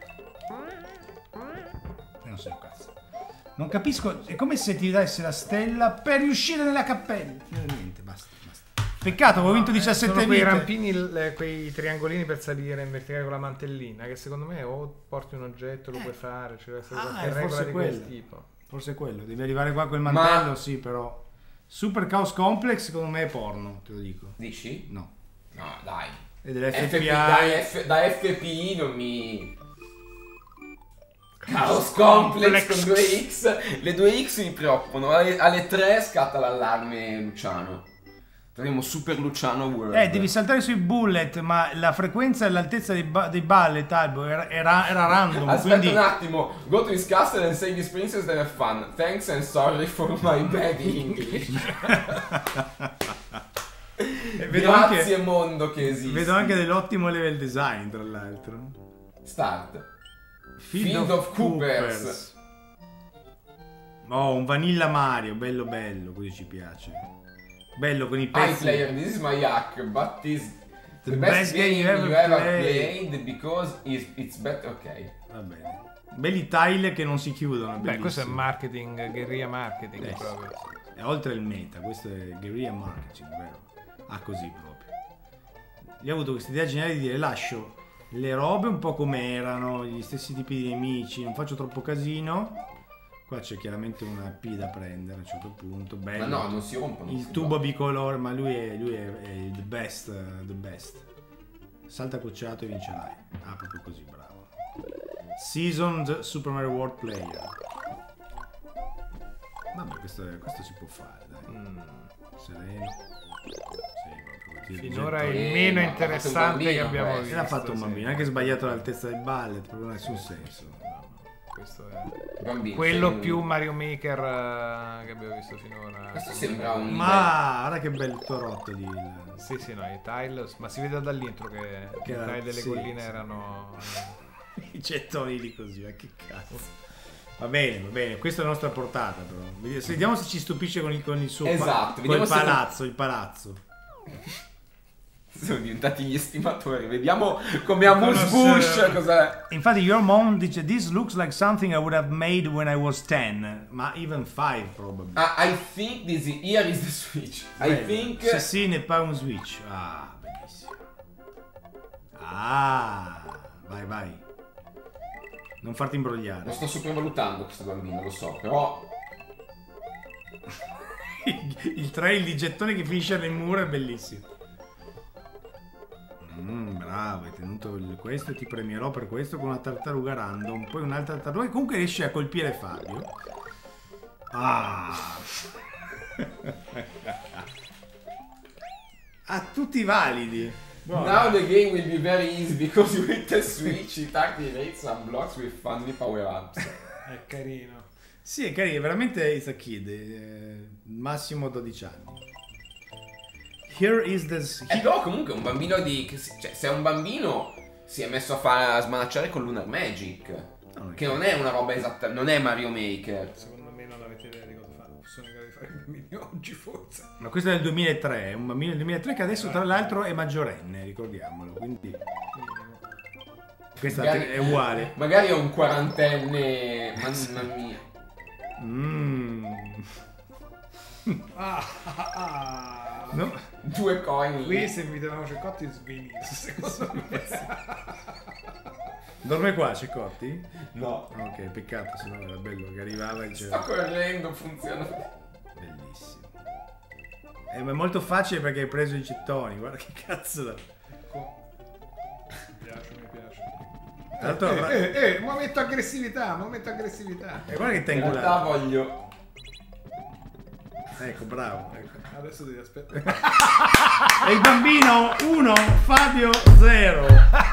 non so un cazzo. Non capisco, è come se ti desse la stella per riuscire nella cappella. Niente, basta. Peccato, avevo vinto Sono 17 quei vite. rampini, quei triangolini per salire in verticale con la mantellina, che secondo me o porti un oggetto, lo puoi fare, ci deve essere qualche regola forse di quello. quel tipo. Forse è quello, devi arrivare qua col mantello, sì, però. Super Chaos Complex secondo me è porno, te lo dico. Dici? No. No, dai. E delle FPI, FPI. da FPI non mi... Chaos Complex con 2X. Le 2X mi preoccupano. Alle 3 scatta l'allarme Luciano. Troviamo Super Luciano World. Devi saltare sui bullet, ma la frequenza e l'altezza dei bullet, Albo, era random. Aspetta quindi... un attimo. Go to his castle and save his princess and have fun. Thanks and sorry for my bad English. Vedo Grazie anche, mondo che esiste. vedo anche dell'ottimo level design, tra l'altro. Start. Field of Coopers. Oh, un Vanilla Mario, bello bello, così ci piace. Bello con i Hi pezzi. player, this is my hack, but is The best game you ever played because it's better. Ok. Va bene. Belli tile che non si chiudono. Beh, questo è bellissimi. marketing, guerrilla marketing proprio. È oltre il meta, questo è guerrilla marketing, vero? Ah, così proprio. Io ho avuto questa idea geniale di dire lascio le robe un po' come erano, gli stessi tipi di nemici, non faccio troppo casino. Qua c'è chiaramente una P da prendere a un certo punto. Bello. Ma no, non si rompono. Il tubo bicolore, ma lui è il the best, the best. Salta cocciato e vincerai. Ah, proprio così, bravo. Seasoned Super Mario World Player. Vabbè, questo si può fare, dai. Sereno. Sì, proprio Finora è Eh, il meno ma interessante che ha fatto un abbiamo bambino, visto. L'ha fatto un sì. bambino, anche sbagliato l'altezza del ballet, proprio non ha nessun senso. Questo è Bambino, quello sei- più Mario Maker che abbiamo visto finora. Questo sembra un... Ma guarda che bel torotto di Sì, sì, no, i tile, ma si vede dall'intro che i era- tile delle sì, colline sì. erano... i gettoni lì così, ma che cazzo. Va bene, questa è la nostra portata però. Vediamo se ci stupisce con il suo Esatto, con vediamo il se- palazzo, il palazzo. Sono diventati gli estimatori. Vediamo come Amuse Bush cos'è. Infatti your mom dice this looks like something I would have made when I was 10, ma even 5 probably. I think this here is the switch. I Bello. think... Se sì, ne fa un switch. Ah, bellissimo. Ah, vai. Non farti imbrogliare. Lo sto sopravvalutando questo bambino, lo so, però... Il trail di gettoni che finisce nel muro è bellissimo. Bravo, hai tenuto questo e ti premierò per questo con una tartaruga random. Poi un'altra tartaruga e comunque riesci a colpire Fabio. Ah. A tutti validi. Now the game will be very easy because with the switch it activates some blocks with funny power-ups. È carino. Sì, è carino, veramente it's a kid. Massimo 12 anni. Here is the... Però comunque un bambino di... Cioè, se è un bambino si è messo a smanacciare con Lunar Magic. Che non è una roba esatta, non è Mario Maker. Secondo me non avete idea di cosa fare. Sono in grado di fare i bambini oggi forse. Ma questo è del 2003, è un bambino del 2003 che adesso tra l'altro è maggiorenne, ricordiamolo, quindi questa Magari- è uguale. Magari è un quarantenne... Mamma mia. No? 2 coin. Qui se invitavamo Ceccotti svenisse, secondo me. Dorme qua, Ceccotti? No. Ok, peccato, sennò era bello che arrivava e diceva... Sto correndo, funziona. Bellissimo. È molto facile perché hai preso i gettoni, guarda che cazzo da... Mi piace. Tra l'altro... Momento aggressività. guarda che In tengo realtà voglio... Ecco, bravo. Ecco. Adesso devi aspettare. E il bambino 1, Fabio 0.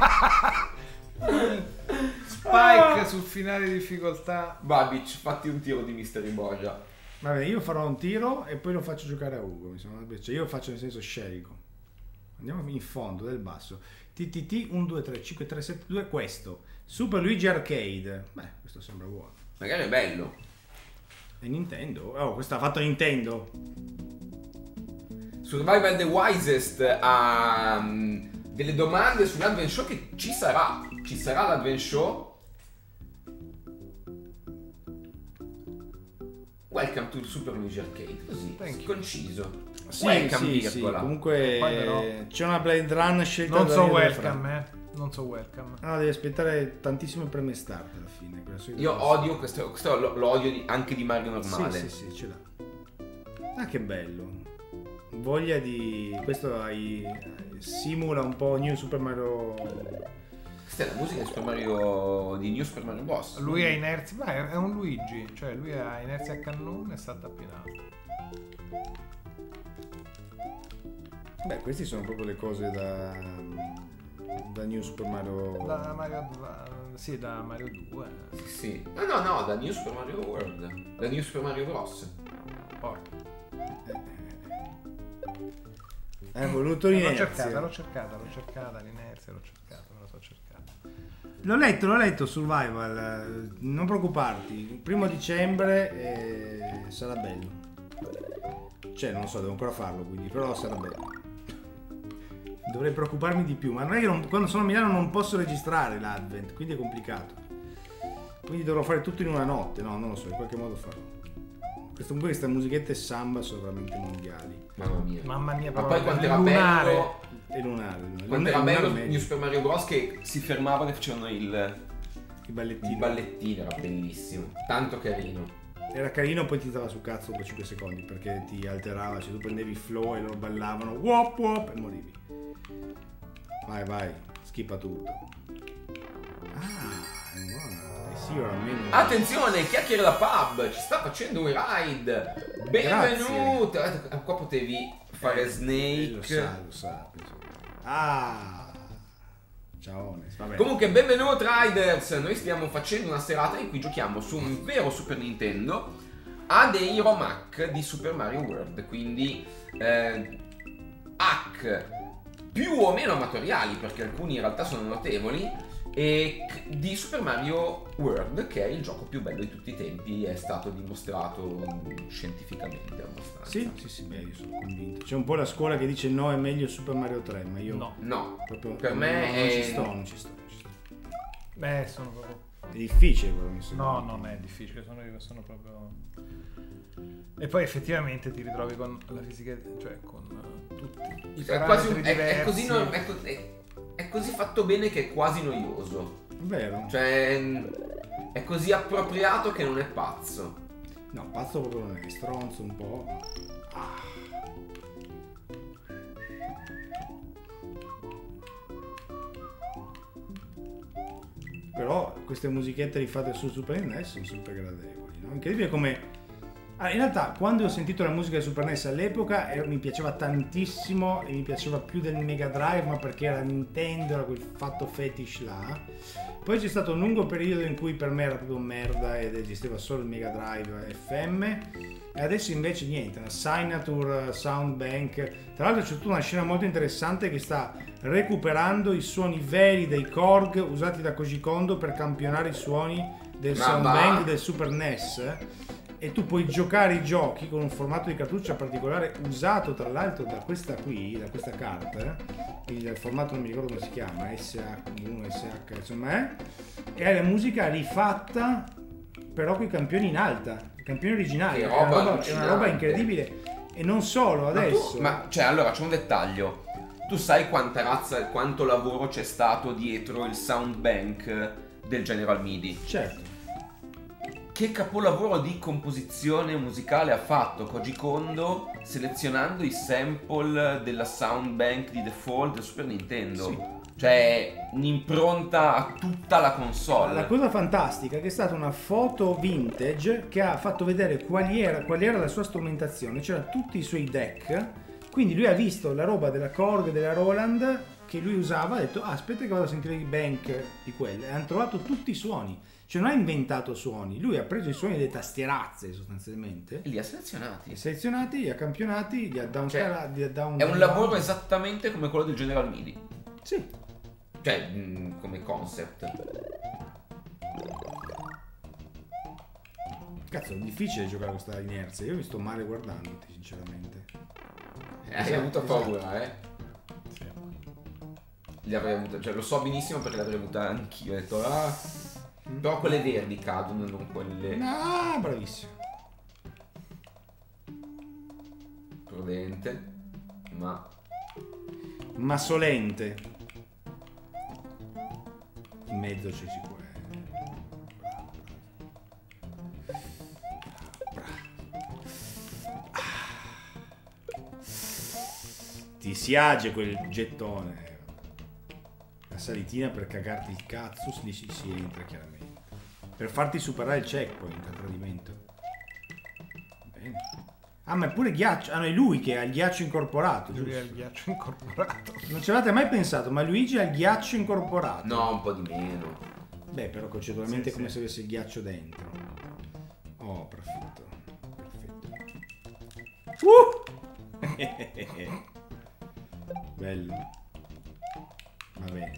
Spike sul finale di difficoltà. Babic, fatti un tiro di Mystery Borgia. Va bene, io farò un tiro e poi lo faccio giocare a Ugo. Mi sembra, cioè io faccio nel senso scelgo. Andiamo in fondo del basso. TTT 1, 2, 3, 5, 3, 7, 2. Questo. Super Luigi Arcade. Beh, questo sembra buono. Magari è bello. E Nintendo? Oh, questo ha fatto Nintendo. Survival the Wisest ha delle domande sull'Advent Show che ci sarà. Ci sarà l'Advent Show. Welcome to Super Luigi Arcade. Così, Thank you. conciso. Sì, welcome, sì, virgola. comunque Poi però- c'è una Blade Run scelta Non da so Daniele welcome, Non so welcome. No, devi aspettare tantissime preme start alla fine. quella solita Io cosa. odio questo lo odio anche di Mario normale. Sì, sì, sì, ce l'ha. Ah, che bello. Voglia di... Questo simula un po' New Super Mario... Questa è la musica di Super Mario di New Super Mario Bros. Lui ha inerzia, ma è un Luigi, cioè lui ha inerzia a cannone e salta appena. Beh, queste sono proprio le cose da New Super Mario... Da Mario, sì, da Mario 2. Sì. No, da New Super Mario World. Da New Super Mario Bros. Porca. voluto L'ho l'inerzia. cercata, l'inerzia, l'ho cercata, me la so cercata. L'ho letto Survival, non preoccuparti, il 1° dicembre sarà bello. Cioè, non lo so, devo ancora farlo, quindi, però sarà bello. Dovrei preoccuparmi di più, ma non è che quando sono a Milano non posso registrare l'Advent, quindi è complicato. Quindi dovrò fare tutto in una notte, no, non lo so, in qualche modo farò. Queste musichette samba sono veramente mondiali. Mamma mia, Ma però poi quanto era lunare. bello. E lunare. Quanto era bello New Super Mario Bros. Che si fermavano e facevano il ballettino, era bellissimo. Tanto carino. Era carino, poi ti stava sul cazzo dopo 5 secondi perché ti alterava, se tu prendevi il flow e loro ballavano wop wop e morivi. Vai, schippa tutto. Ah, è buona. Sì, ora almeno. Attenzione, chiacchiere da pub, ci sta facendo un ride. Benvenuto. Qua potevi fare Snake. Lo sa. Ah. Ciao, vabbè. Comunque, benvenuti Riders. Noi stiamo facendo una serata in cui giochiamo su un vero Super Nintendo a dei ROM hack di Super Mario World. Quindi hack più o meno amatoriali, perché alcuni in realtà sono notevoli, e di Super Mario World, che è il gioco più bello di tutti i tempi, è stato dimostrato scientificamente abbastanza. Sì, beh, io sono convinto. C'è un po' la scuola che dice no, è meglio Super Mario 3, ma io no, proprio per me non ci sto. Beh, sono proprio... È difficile quello, mi sembra. No, non è difficile, sono proprio... E poi effettivamente ti ritrovi con la fisica, cioè con tutti i parametri diversi. È così fatto bene che è quasi noioso. Vero? Cioè, è così appropriato che non è pazzo. No, pazzo proprio non è, stronzo un po'. Però queste musichette rifatte su Super NES sono super gradevoli, no? Incredibile come... in realtà quando ho sentito la musica del Super NES all'epoca mi piaceva tantissimo e mi piaceva più del Mega Drive, ma perché era Nintendo, era quel fatto fetish là. Poi c'è stato un lungo periodo in cui per me era proprio merda ed esisteva solo il Mega Drive FM, e adesso invece niente, una Signature Sound Bank. Tra l'altro c'è tutta una scena molto interessante che sta recuperando i suoni veri dei Korg usati da Koji Kondo per campionare i suoni del Sound Bank del Super NES. E tu puoi giocare i giochi con un formato di cartuccia particolare usato tra l'altro da questa carta, quindi dal formato non mi ricordo come si chiama, SH1, SH, insomma e hai la musica rifatta però con i campioni in alta, i campioni originali, è una roba incredibile. E non solo, adesso allora c'è un dettaglio. Tu sai quanto lavoro c'è stato dietro il sound bank del General MIDI? Certo. Che capolavoro di composizione musicale ha fatto Koji Kondo selezionando i sample della sound bank di default del Super Nintendo. Sì. Cioè un'impronta a tutta la console. La cosa fantastica è che è stata una foto vintage che ha fatto vedere qual era la sua strumentazione. C'erano tutti i suoi deck, quindi lui ha visto la roba della Korg e della Roland che lui usava, ha detto aspetta che vado a sentire i bank di quelle, e hanno trovato tutti i suoni. Cioè non ha inventato suoni, lui ha preso i suoni delle tastierazze sostanzialmente. E li ha selezionati. Li ha campionati, li ha down. È un lavoro esattamente come quello del General MIDI. Sì. Cioè, come concept. Cazzo, è difficile giocare con questa inerzia, io mi sto male guardandoti, sinceramente. Hai avuto paura, Sì. Li avrei avuto, cioè lo so benissimo perché l'avrei avuta anch'io. Ho detto, però quelle verdi cadono, non quelle. Ah, bravissimo. prudente, ma solente. In mezzo c'è sicuro. Ti si age quel gettone. La salitina per cagarti il cazzo si entra chiaramente. Per farti superare il checkpoint a tradimento. Bene. Ah, ma è pure ghiaccio. Ah, no, è lui che ha il ghiaccio incorporato. Lui Giusto? ha il ghiaccio incorporato. Non ci avete mai pensato, ma Luigi ha il ghiaccio incorporato. no, un po' di meno. Beh, però concettualmente è Sì, come sì. se avesse il ghiaccio dentro. Oh, perfetto. Perfetto. Bello. Va bene.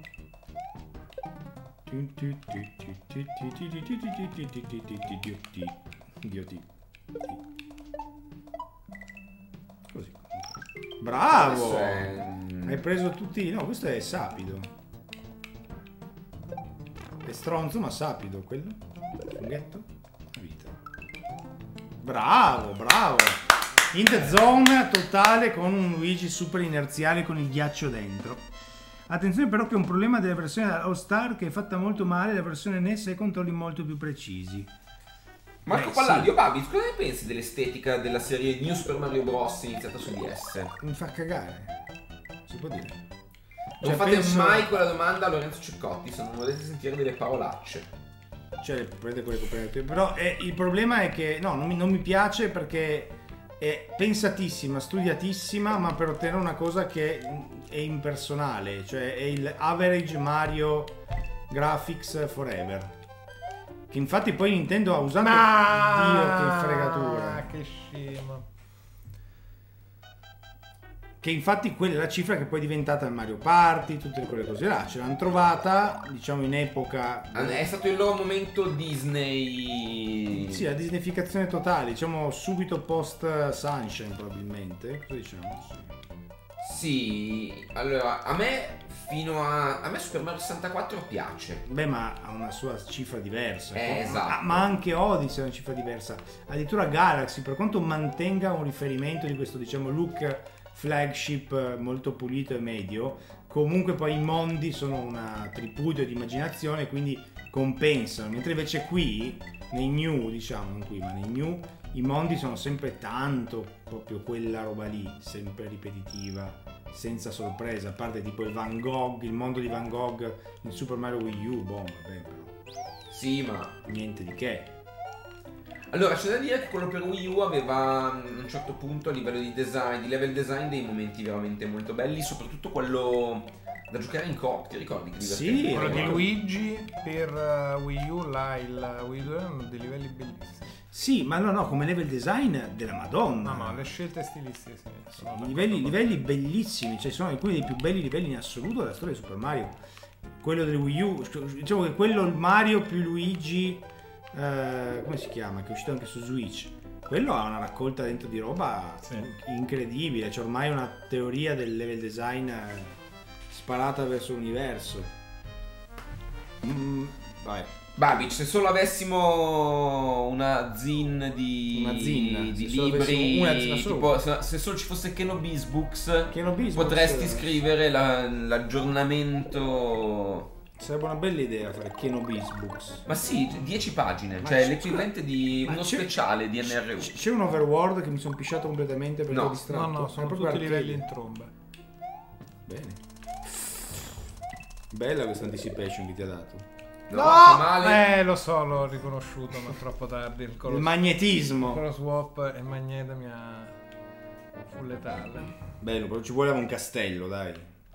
Così. Bravo! Questo è- Hai preso tutti. No, questo è sapido. È stronzo ma sapido quello. Funghetto. Vita. Bravo, bravo. In the zone totale con un Luigi super inerziale con il ghiaccio dentro. Attenzione però che è un problema della versione All Star che è fatta molto male, la versione NES ha i controlli molto più precisi. Marco Palladio, Babis, cosa ne pensi dell'estetica della serie New Super Mario Bros. Iniziata su DS? Mi fa cagare. Si può dire. Non Cioè, fate penso- mai quella domanda a Lorenzo Ceccotti se non volete sentire delle parolacce. Cioè, prende quelle coperture. Però il problema è che no, non mi piace perché è pensatissima, studiatissima, ma per ottenere una cosa che è impersonale, cioè è il average Mario graphics forever. Che infatti poi Nintendo ha usato. Dio, che fregatura. Che scemo. Che infatti quella è la cifra che poi è diventata il Mario Party, tutte quelle cose là. Ce l'hanno trovata, diciamo, in epoca. È stato il loro momento Disney. Sì, la disneyficazione totale, diciamo subito post Sunshine probabilmente. Cosa diciamo? Sì. Sì, allora, a me Super Mario 64 piace. Beh, ma ha una sua cifra diversa. Esatto. Ma anche Odyssey ha una cifra diversa. Addirittura Galaxy, per quanto mantenga un riferimento di questo, diciamo, look flagship molto pulito e medio, comunque poi i mondi sono una tripudio di immaginazione, quindi compensano. Mentre invece qui, nei new, diciamo, non qui, ma nei new, i mondi sono sempre tanto proprio quella roba lì, sempre ripetitiva, senza sorpresa, a parte tipo il Van Gogh, il mondo di Van Gogh in Super Mario Wii U, boh, vabbè, però Sì, ma niente di che. allora c'è da dire che quello per Wii U aveva a un certo punto a livello di design, di level design, dei momenti veramente molto belli, soprattutto quello da giocare in coop, ti ricordi che divertente? Sì, Quello di guarda. Luigi per Wii U, là il Wii U erano dei livelli bellissimi. Sì, ma no, come level design della Madonna. No, le scelte stilistiche sì, sono d'accordo. Livelli bellissimi, cioè sono alcuni dei più belli livelli in assoluto della storia di Super Mario. Quello del Wii U, diciamo che quello il Mario più Luigi, come si chiama, che è uscito anche su Switch. Quello ha una raccolta dentro di roba incredibile, c'è ormai una teoria del level design sparata verso l'universo. Vai. Babic, se solo avessimo una zin di Una zin, di se solo libri, avessimo una zin, tipo, se solo ci fosse Kenobi's Books, Kenobi's potresti Books, scrivere l'aggiornamento. Sarebbe una bella idea fare Kenobi's Books. Ma sì, 10 pagine, Ma cioè c'è- l'equivalente di ma uno c'è- speciale di NRU. C'è un overworld che mi sono pisciato completamente perché No. ho distratto. No, È sono proprio tutti arcade. livelli in tromba. Bene. Bella questa anticipation che ti ha dato. No, fa male. Lo so, l'ho riconosciuto, ma troppo tardi. Il Il magnetismo. color swap e il magneto mi ha fu letale. Bello, però ci voleva un castello, dai.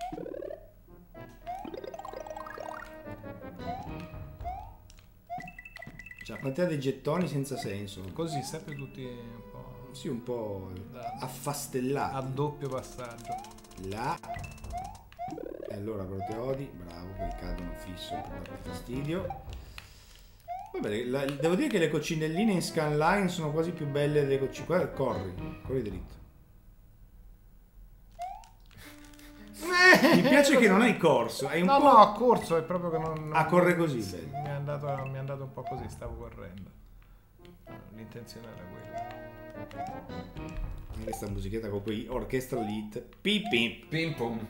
C'è una quantità di gettoni senza senso. Così, sempre tutti un po' Sì, un po' a affastellati. doppio passaggio. Là. E allora Proteodi, bravo, che cadono fisso per dare fastidio. Vabbè, devo dire che le coccinelline in scanline sono quasi più belle delle coccine. Guarda, corri dritto. Mi piace che non hai corso, hai un No, po'. no, a corso è proprio che non Ah, corre così, sì, bello. mi è andato un po' così, stavo correndo. L'intenzione era quella. Questa musichetta con quei orchestral hit. Pipi. Pim pom.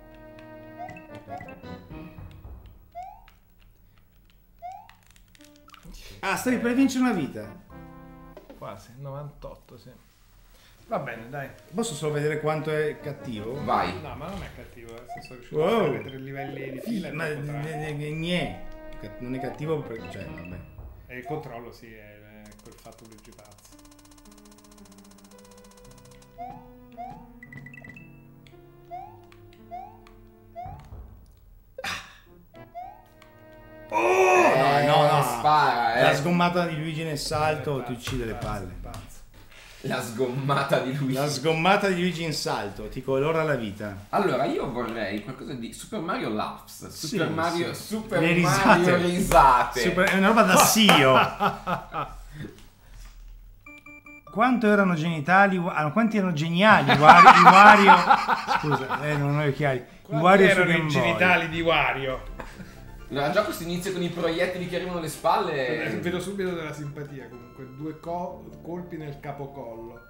Ah, stavi per vincere una vita. Quasi, 98, sì. Va bene, dai. Posso solo vedere quanto è cattivo? Vai. No, ma non è cattivo, nel senso riuscito Wow. a fare 3 livelli di fila. Ma e non è cattivo perché, cioè, vabbè. e il controllo, sì, è quel fatto Luigi pazzo. No, spara, La sgommata di Luigi nel salto ti uccide le palle. Pazzo. La sgommata di Luigi. La sgommata di Luigi in salto ti colora la vita. Allora, io vorrei qualcosa di Super Mario Laughs. Super Sì, Mario, sì. Super Le Mario risate. È una roba da CEO. Quanto erano genitali? Quanti erano geniali i Wario? Scusa, non ho gli occhiali. I Quanti Wario su erano Game i Boy. genitali di Wario? Allora, già questo inizio con i proiettili che arrivano alle spalle. Vedo subito della simpatia, comunque. 2 colpi nel capocollo.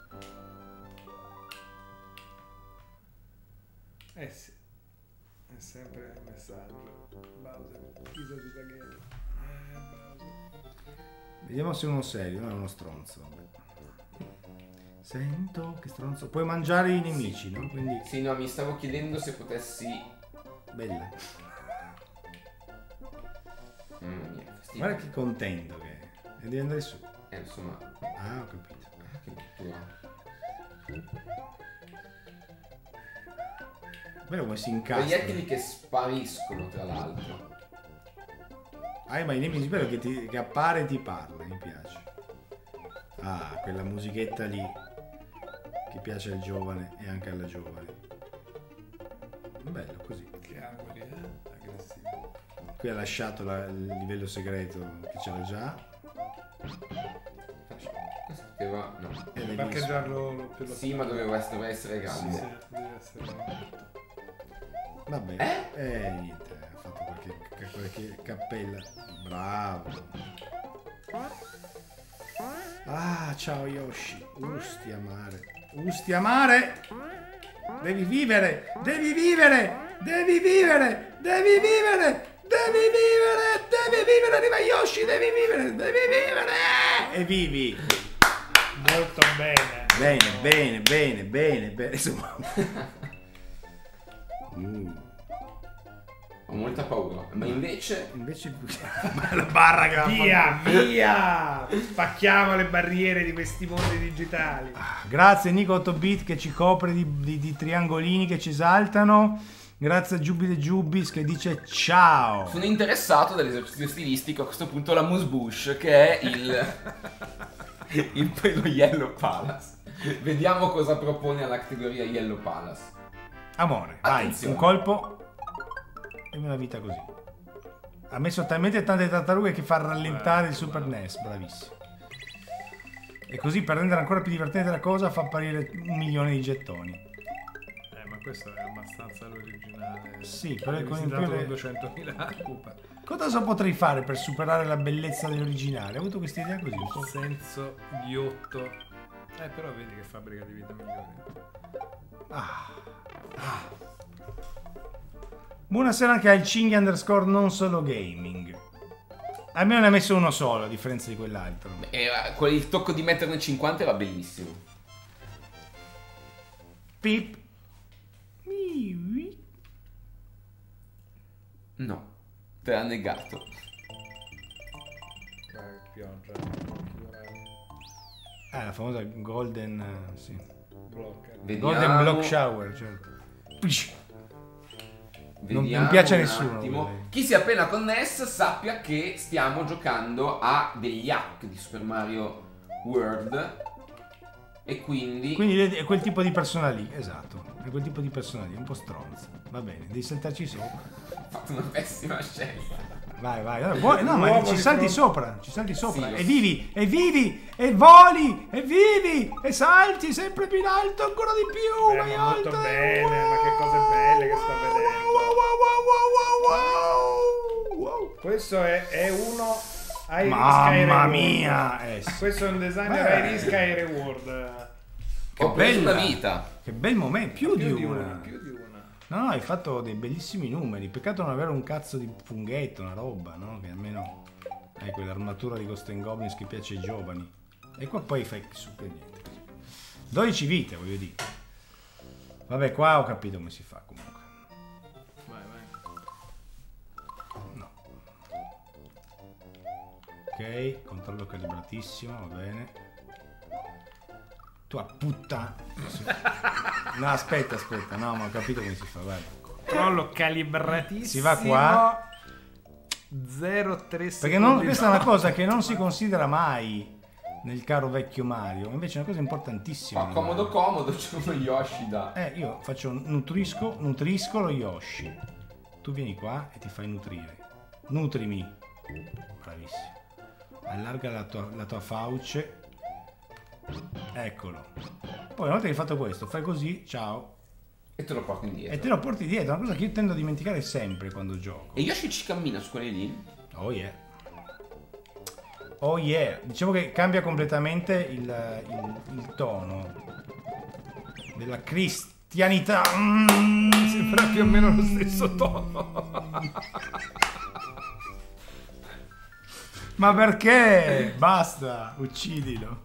Eh sì. È sempre il messaggio. Bowser, chissà di Taghero. Bowser. Vediamo se è uno serio, non è uno stronzo. Sento che stronzo. Puoi mangiare i nemici, no? Quindi Sì, no, mi stavo chiedendo se potessi. bella. Niente, fastidio. Guarda che contento che è. E devi andare su. Insomma, Ah, ho capito. che bruttura. Bello come si incastra. Proiettili che spariscono, tra l'altro. Ah, ma i nemici bello che appare e ti parla, mi piace. Ah, quella musichetta lì che piace al giovane e anche alla giovane. Bello così. Che angoli, aggressivo. Qui ha lasciato il livello segreto che c'era già. Questo poteva. No. E l'hai visto. Parcheggiarlo per lo Sì, ma doveva essere grande. Sì, deve essere. Vabbè. Niente, ha fatto qualche cappella. Bravo. Ah, ciao Yoshi. Usti amare. Usti amare. Devi vivere. Devi vivere. Devi vivere. Devi vivere. Devi vivere. Devi vivere. Arriva Yoshi. Devi vivere. Devi vivere. E vivi. Molto bene. Bene. Insomma. Ho molta paura. Ma invece. la barra che va Via! Spacchiamo le barriere di questi mondi digitali. Grazie Nico 8bit che ci copre di triangolini che ci esaltano. Grazie a Giubile Giubis che dice ciao. Sono interessato dall'esercizio stilistico a questo punto la Moose Bush, che è lo Yellow Palace. Vediamo cosa propone alla categoria Yellow Palace. Amore, Attenzione. vai, un colpo e una vita così. Ha messo talmente tante tartarughe che fa rallentare il Super NES, bravissimo. E così per rendere ancora più divertente la cosa fa apparire 1 milione di gettoni. Ma questo è abbastanza l'originale. Sì, però con in Visitato più con 200.000 cupa. cosa potrei fare per superare la bellezza dell'originale? Ho avuto questa idea così. un po'. Senso ghiotto. Però vedi che fabbrica di vita migliore. Buonasera anche al Cinghi _ non solo gaming. Almeno ne ha messo uno solo a differenza di quell'altro. Il tocco di metterne 50 era bellissimo. Pip. No, te l'ha negato. Pioggia. La famosa Golden sì. Blocca. Vediamo, Golden Block Shower, certo. vediamo non piace a un nessuno, attimo. direi. Chi si è appena connesso sappia che stiamo giocando a degli hack di Super Mario World. E quindi è quel tipo di persona lì, esatto. È quel tipo di persona lì, un po' stronza. Va bene, devi saltarci sopra. ho fatto una pessima scelta. Vai. No, ma ci salti sopra. Sì, E vivi, e voli, e vivi, e salti sempre più in alto, ancora di più. Vai Ma molto alto. bene, ma che cose belle che sta vedendo. Wow. Questo è uno Mamma mia! Sì. Questo è un designer Iris Sky Reward. Ho preso una vita. Che bel momento, più di una. Più di una. No, hai fatto dei bellissimi numeri. Peccato non avere un cazzo di funghetto, una roba, no? Che almeno hai quell'armatura di Ghost and Goblins che piace ai giovani. E qua poi fai super niente. 12 vite, voglio dire. Vabbè, qua ho capito come si fa comunque. Vai. No. Ok, controllo calibratissimo, va bene. Tua puttana. No, aspetta, no, ma ho capito come si fa, guarda. Controllo calibratissimo. Si va qua. 0,3 Perché non, questa è una cosa che non si considera mai nel caro vecchio Mario, invece è una cosa importantissima. Ma comodo c'è uno Yoshi da... Io faccio nutrisco lo Yoshi. Tu vieni qua e ti fai nutrire. Nutrimi. Bravissimo. Allarga la tua fauce. Eccolo. Poi una volta che hai fatto questo, fai così, ciao. E te lo porti indietro. E te lo porti dietro, una cosa che io tendo a dimenticare sempre quando gioco. E Yoshi ci cammina su quelli lì? Oh yeah. Oh yeah. Diciamo che cambia completamente il tono della cristianità. Sembra più o meno lo stesso tono. Ma perché? Basta, uccidilo.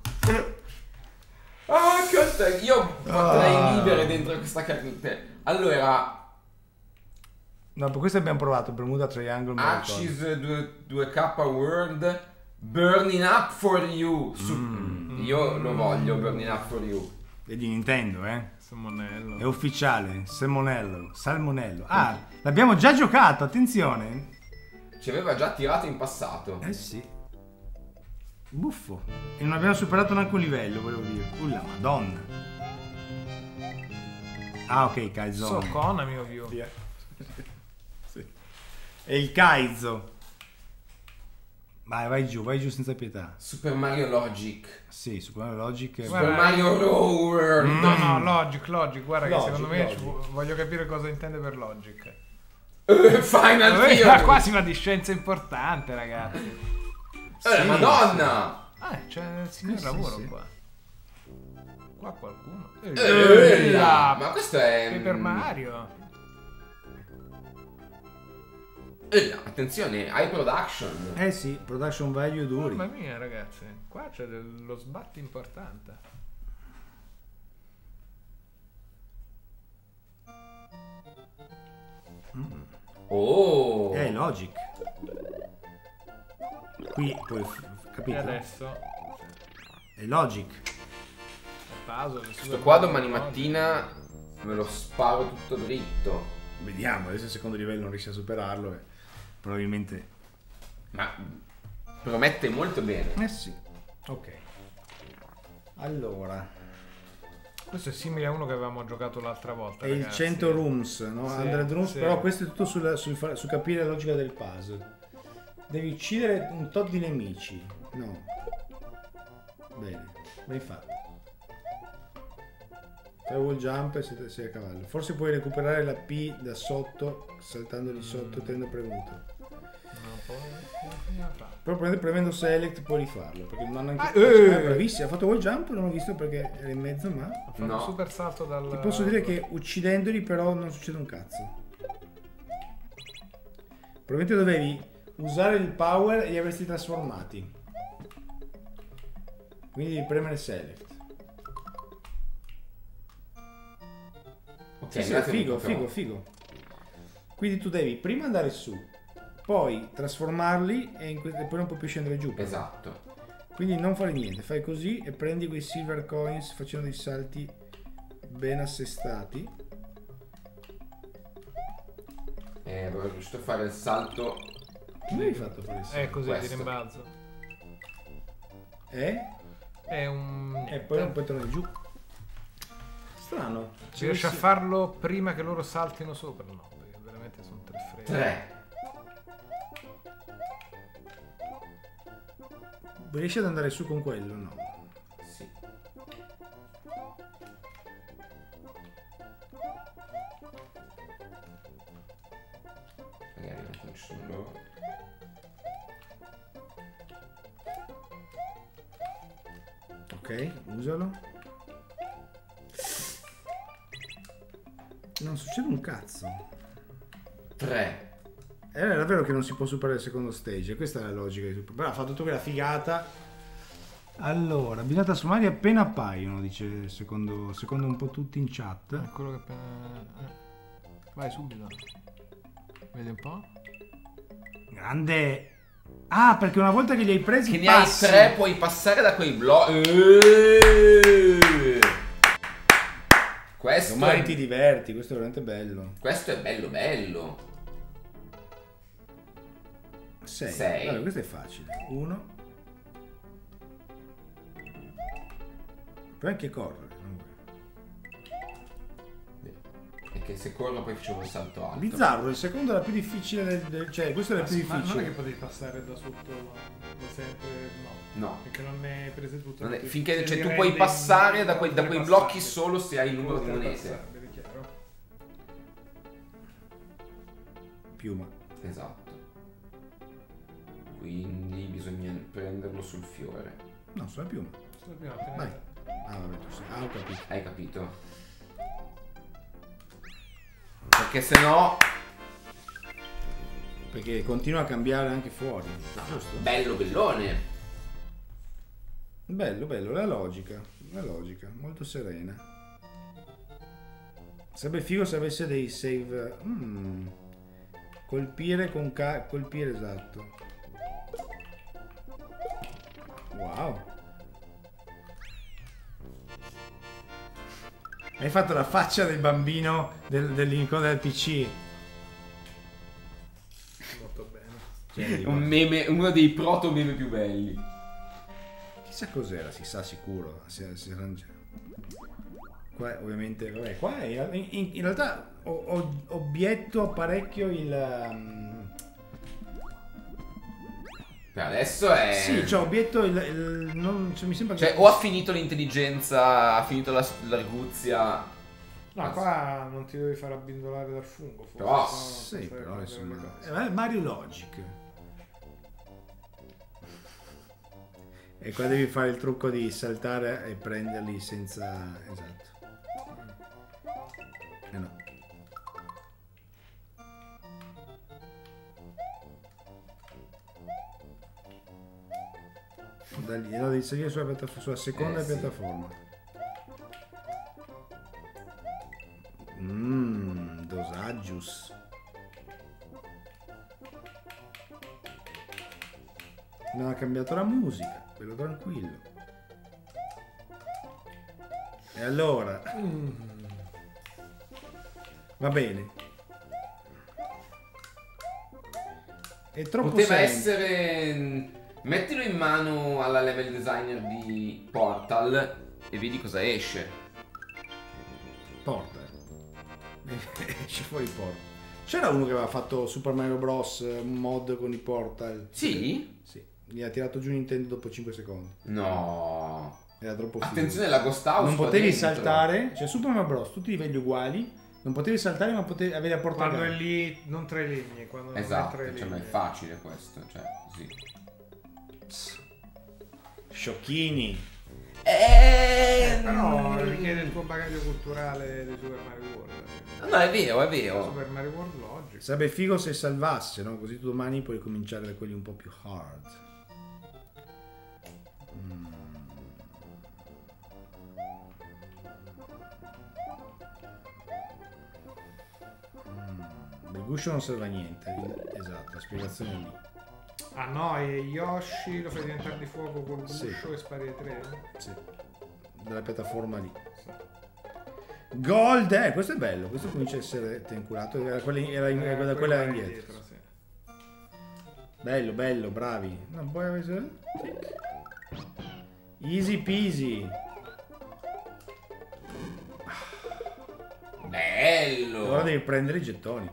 Io potrei vivere dentro questa carne. Allora, no, per questo abbiamo provato Bermuda Triangle. Axis 2K World Burning Up for You. Io lo voglio Burning Up for You. È di Nintendo, Salmonello. È ufficiale. Salmonello. Ah, l'abbiamo già giocato, attenzione. Ci aveva già tirato in passato. Sì. Buffo. E non abbiamo superato neanche un livello, volevo dire. La madonna. Ah, ok, Kaizo. So Konami, ovvio. Sì. E il Kaizo. Vai giù senza pietà. Super Mario Logic. Sì, Super Mario Logic. Super Mario World. No, Logic, guarda che secondo me Logic. voglio capire cosa intende per Logic. Final Theory. Qua si va di scienza importante, ragazzi. Sì. Ah, Madonna. c'è il signor lavoro sì. qua. Qua qualcuno. Ma questo è Paper Mario. Attenzione, high production. Sì, production value duri. Mamma mia, ragazzi, qua c'è dello sbatti importante. Oh. Logic. Qui puoi capito? E adesso È Logic. puzzle. Questo qua domani mattina me lo sparo tutto dritto. Vediamo, adesso il secondo livello non riesci a superarlo. Probabilmente. Ma promette molto bene. Sì. Ok. Allora. Questo è simile a uno che avevamo giocato l'altra volta. È il ragazzi. 100 rooms, no? Sì, 100 rooms, sì. però questo è tutto su capire la logica del puzzle. Devi uccidere un tot di nemici. No. Bene, ben fatto. Fai wall jump e sei a cavallo. Forse puoi recuperare la P da sotto, saltando di sotto, tenendo premuto. Però premendo select puoi rifarlo. Perché non hanno anche. Bravissimo, ha fatto wall jump, non ho visto perché era in mezzo, ma. Ha fatto No. un super salto dal. Ti posso dire che uccidendoli però non succede un cazzo. Probabilmente dovevi usare il power e li avresti trasformati. Quindi devi premere select. Ok, Sì, figo. Quindi tu devi prima andare su, poi trasformarli e poi non puoi più scendere giù. Esatto. Quindi non fare niente, fai così e prendi quei silver coins facendo dei salti ben assestati. Avevo riuscito a fare il salto. Come hai fatto per essere? Così questo. di rimbalzo. È un. E poi non puoi tornare giù. Strano. Si riesce a farlo prima che loro saltino sopra? No, perché veramente sono 3 freni. 3. Riesci ad andare su con quello? No. Sì. Magari non ci sono loro. Ok, usalo. Non succede un cazzo. 3. Era vero che non si può superare il secondo stage, questa è la logica di Super. Però ha fatto tutta quella figata. Allora, bisogna trasformarli appena appaiono, dice secondo un po' tutti in chat. È quello che appena... Vai subito. Vedi un po'. Grande. Ah, perché una volta che li hai presi Che ne passi. hai 3, puoi passare da quei blocchi. Questo Domani è... ti diverti, questo è veramente bello. Questo è bello bello. 6. Sei. Vabbè, questo è facile. 1. Puoi anche correre. E che se corro poi facevo il salto alto. Bizzarro, il secondo era più difficile cioè questo era più Ma non è difficile. che potevi passare da sotto da sempre, no. No. Perché non ne hai prese tutte. Non è- finché Se cioè, li tu puoi rendi passare da quei oltre blocchi passarli. solo se hai il numero di Oltre monete. passarli, è chiaro. Piuma. Esatto. Quindi bisogna prenderlo sul fiore. No, sono piuma. Solo prima, appena- Vai. Ah, vabbè, tu sei. Ah, ho capito. Hai capito? Perché se no... Perché continua a cambiare anche fuori. Giusto? Bello bellone. Bello, bello, la logica, molto serena. Sarebbe figo se avesse dei save. Colpire con colpire, esatto. Wow. Hai fatto la faccia del bambino dell'incontro del PC. Molto bene. Cioè, Un meme, uno dei proto meme più belli. chissà cos'era, si sa sicuro. Si arrangia. Qua ovviamente, vabbè, qua in realtà obietto parecchio il. Per adesso è... Sì, cioè obietto non, cioè, mi sembra che. Cioè, o ha finito l'intelligenza, ha finito l'arguzia. No, qua non ti devi far abbindolare dal fungo. Forse, Però- no? Sì, Sai però come insomma. le cose. Mario Logic. E qua devi fare il trucco di saltare e prenderli senza. Esatto. No. Da lì, no, devi salire sulla seconda Sì. piattaforma. Dosaggius. Non ha cambiato la musica, quello tranquillo. E allora? Va bene. È troppo Poteva semplice. essere... Mettilo in mano alla level designer di Portal e vedi cosa esce. Porta. Esce fuori Portal. C'era uno che aveva fatto Super Mario Bros. Un mod con i Portal. Sì? Sì. Gli ha tirato giù Nintendo dopo 5 secondi. No. Era troppo figo. Attenzione, la Ghost House Non qua potevi dentro. saltare. Cioè Super Mario Bros. Tutti i livelli uguali. Non potevi saltare ma potevi avere a porta Quando è gamba. lì, non tra i legni. Quando non è Esatto, tra i cioè, ma è legni. facile questo, cioè, così. Sciocchini. Però richiede il tuo bagaglio culturale di Super Mario World. No, è vero, è vero. Super Mario World Logic. Sarebbe figo se salvasse, no? Così tu domani puoi cominciare da quelli un po' più hard. Il guscio non serve a niente. Esatto, la spiegazione è lì. Ah no, e Yoshi lo fai diventare di fuoco col guscio Sì. e spari ai tre? Sì. Della piattaforma lì. Sì. Gold, questo è bello, questo comincia a essere tenculato. Era da quella indietro. Sì. Bello, bello, bravi. Non puoi avere. Easy peasy. Bello. Ora devi prendere i gettoni.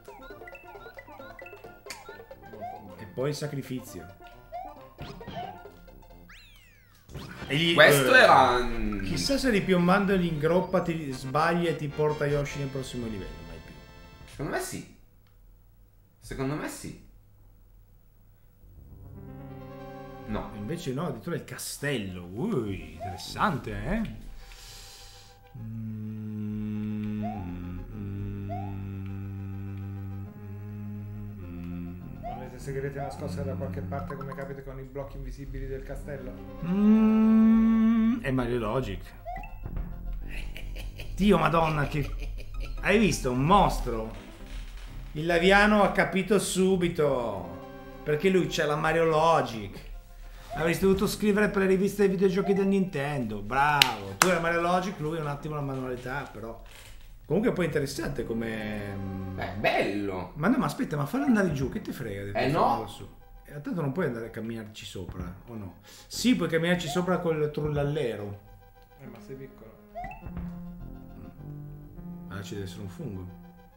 E poi il sacrificio. E gli- Questo era... Chissà se ripiombandoli in groppa ti sbagli e ti porta Yoshi nel prossimo livello. Mai più. Secondo me sì. Secondo me sì. No. Invece no, addirittura il castello. Ui, interessante, eh? Avete segreti nascosti da qualche parte come capita con i blocchi invisibili del castello? È Mario Logic. Dio madonna, che... Hai visto? Un mostro. Il Laviano ha capito subito. Perché lui c'è la Mario Logic. Avresti dovuto scrivere per le riviste dei videogiochi del Nintendo. Bravo. Tu hai Mario Logic, lui è un attimo la manualità, però. Comunque poi è interessante come... È bello. Ma no, ma aspetta, ma fallo andare giù, che ti frega? No. Tanto non puoi andare a camminarci sopra, o no? Sì, puoi camminarci sopra col trullallero. Ma sei piccolo. Ma ci deve essere un fungo.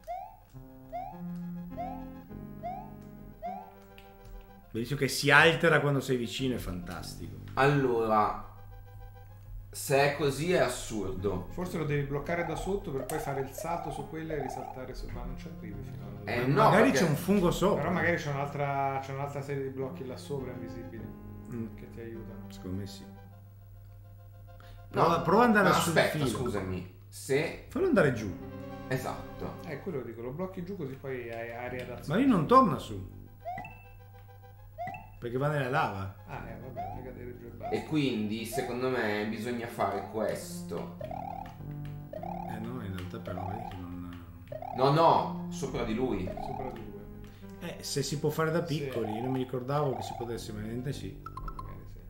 Bellissimo che si altera quando sei vicino, è fantastico. Allora, se è così è assurdo. Forse lo devi bloccare da sotto per poi fare il salto su quella e risaltare su... Ma non ci arrivi fino a... No, magari perché... c'è un fungo sopra. Però magari c'è un'altra serie di blocchi là sopra invisibili che ti aiutano. Secondo me sì. No, Prova ad andare no, sul aspetta, filo. scusami. Se... Fallo andare giù. Esatto. Quello lo dico, lo blocchi giù così poi hai aria da Ma lui non torna su. Perché va nella lava. vabbè, fai cadere giù e basta. E quindi, secondo me, bisogna fare questo. No, in realtà però vedi che non... No, sopra di lui. Sopra di lui. se si può fare da Sì. piccoli, io non mi ricordavo che si potesse, ma evidentemente sì. Magari sì.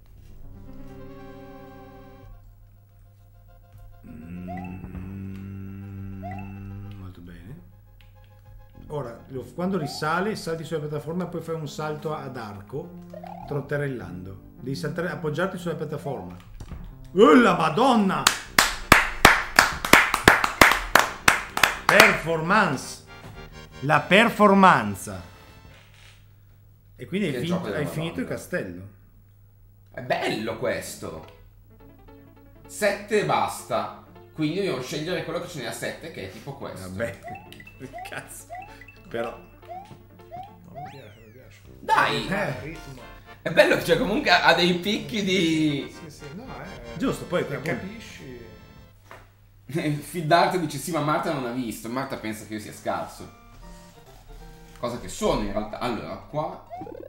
Molto bene. Ora, quando risale, salti sulla piattaforma e poi fai un salto ad arco, trotterellando. Devi saltare, appoggiarti sulla piattaforma. Oh la madonna! Performance! La performanza! E quindi Che hai, gioco della hai finito il Madonna. castello. È bello questo. 7 e basta. Quindi io devo scegliere quello che ce n'è a 7, che è tipo questo. Vabbè, cazzo. Però... No, mi piace. Dai! Il ritmo. È bello che comunque ha dei picchi di... Sì, no, Giusto, poi capisci. Fidarti dice sì, ma Marta non ha visto. Marta pensa che io sia scarso. Cosa che sono in realtà. Allora, qua...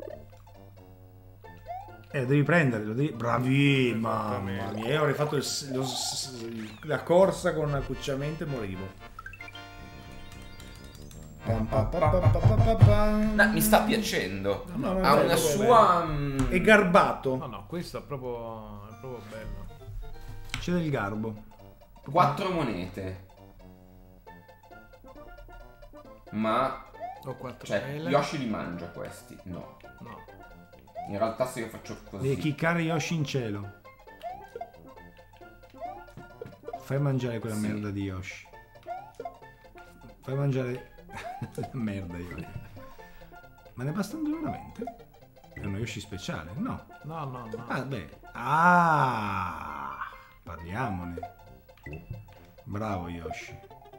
devi prendere, lo devi... Bravi, mamma mia. Io avrei fatto la corsa con accucciamento e morivo. Mi sta piacendo. No, Ha una sua... È garbato. No, questo è proprio bello. C'è del garbo. 4 monete. Ma... Ho 4 Cioè, Yoshi li mangia questi? No. In realtà se io faccio così... Devi chiccare Yoshi in cielo. Fai mangiare quella Sì. merda di Yoshi. Fai mangiare... la merda Yoshi. Ma ne bastano due veramente? È uno Yoshi speciale? No. No. Ah, beh. Parliamone. Bravo Yoshi.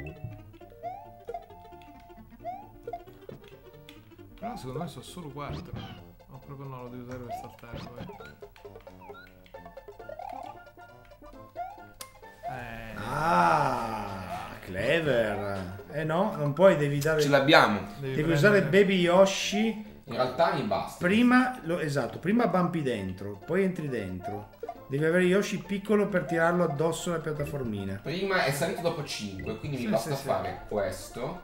Però secondo me sono solo 4. No, proprio no, lo devo usare per saltare poi. Clever. No, non puoi, devi dare... Ce l'abbiamo. Devi usare Baby Yoshi. In realtà mi basta. Prima, esatto, prima bumpi dentro, poi entri dentro. Devi avere Yoshi piccolo per tirarlo addosso alla piattaformina. Prima è salito dopo 5, quindi mi basta fare questo.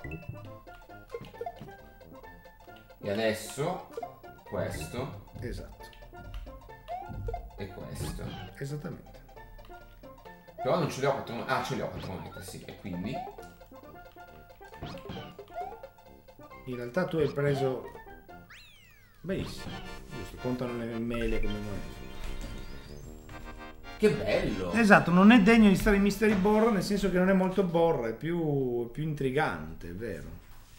E adesso questo. Esatto. E questo. Esattamente. Però non ce le ho 4 monete. Ah, ce le ho 4 monete, sì. E quindi... In realtà tu hai preso... Benissimo. Giusto, contano le mele come monete. Che bello! Esatto, non è degno di stare in Mystery Borra, nel senso che non è molto borra, è più intrigante, è vero.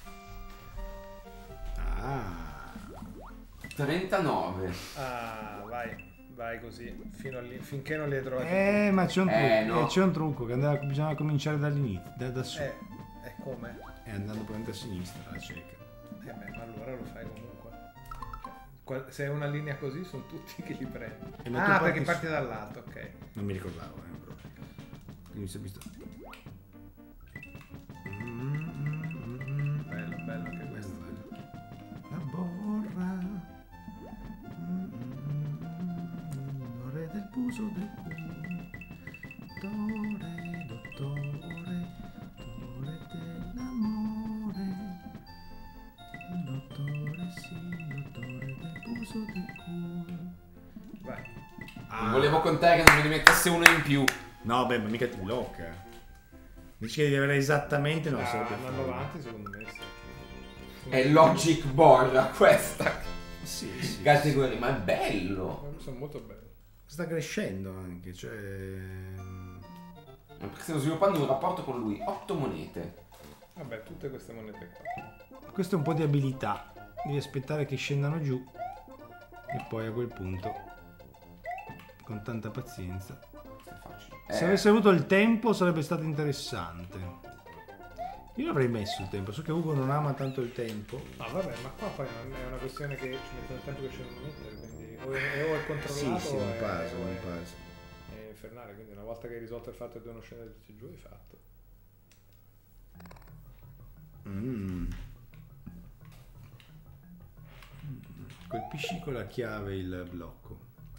39. Vai così, finché non li hai trovati. Ma c'è un trucco, no. c'è un trucco che bisognava cominciare dall'inizio, da su. È come? E andando probabilmente a sinistra, alla cieca. Ma allora lo fai comunque. Se è una linea così sono tutti che li prendi. E ma tu Ah, parti perché su- parti dall'alto, ok. Non mi ricordavo, proprio. Quindi mi sono visto. Bello, bello che Questo è bello. La borra. L'ore del buso del culo. Dottore, dottore, dottore dell'amore. Dottore, sì, dottore del buso del culo. Vai. Volevo contare che non me ne mettesse uno in più. No, beh, ma mica ti blocca. Dici che devi avere esattamente, non so che Andando fare. avanti, secondo me sì. È Logic Borra questa Sì, sì. categoria, ma è bello. Sono molto belli. Sta crescendo anche, cioè. Perché stanno sviluppando un rapporto con lui. 8 monete. Vabbè, tutte queste monete qua. Questo è un po' di abilità. Devi aspettare che scendano giù. E poi a quel punto, con tanta pazienza. Questo è facile. Se avessi avuto il tempo sarebbe stato interessante. Io l'avrei messo il tempo, so che Ugo non ama tanto il tempo. No, vabbè, ma qua poi non è una questione che ci mettono il tempo che ce lo mettere, quindi o è controllato Sì, o un è, puzzle, o un è- puzzle. è infernale, quindi una volta che hai risolto il fatto che devono scendere tutti giù, hai fatto. Colpisci con la chiave il blocco.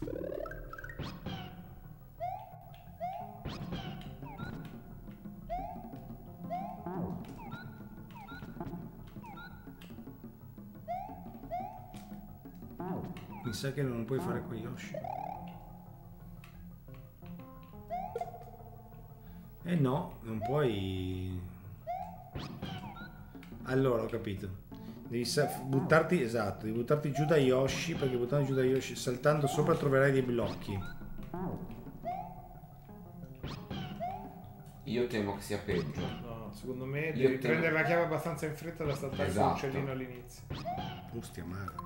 Mi sa che non lo puoi fare con Yoshi. Eh no, non puoi. Allora, ho capito. Devi buttarti, esatto, devi buttarti giù da Yoshi, perché buttando giù da Yoshi, saltando sopra troverai dei blocchi. Io temo che sia peggio. No, secondo me Io devi te- prendere la chiave abbastanza in fretta da saltare Esatto. sull'uccellino all'inizio. Ostia male.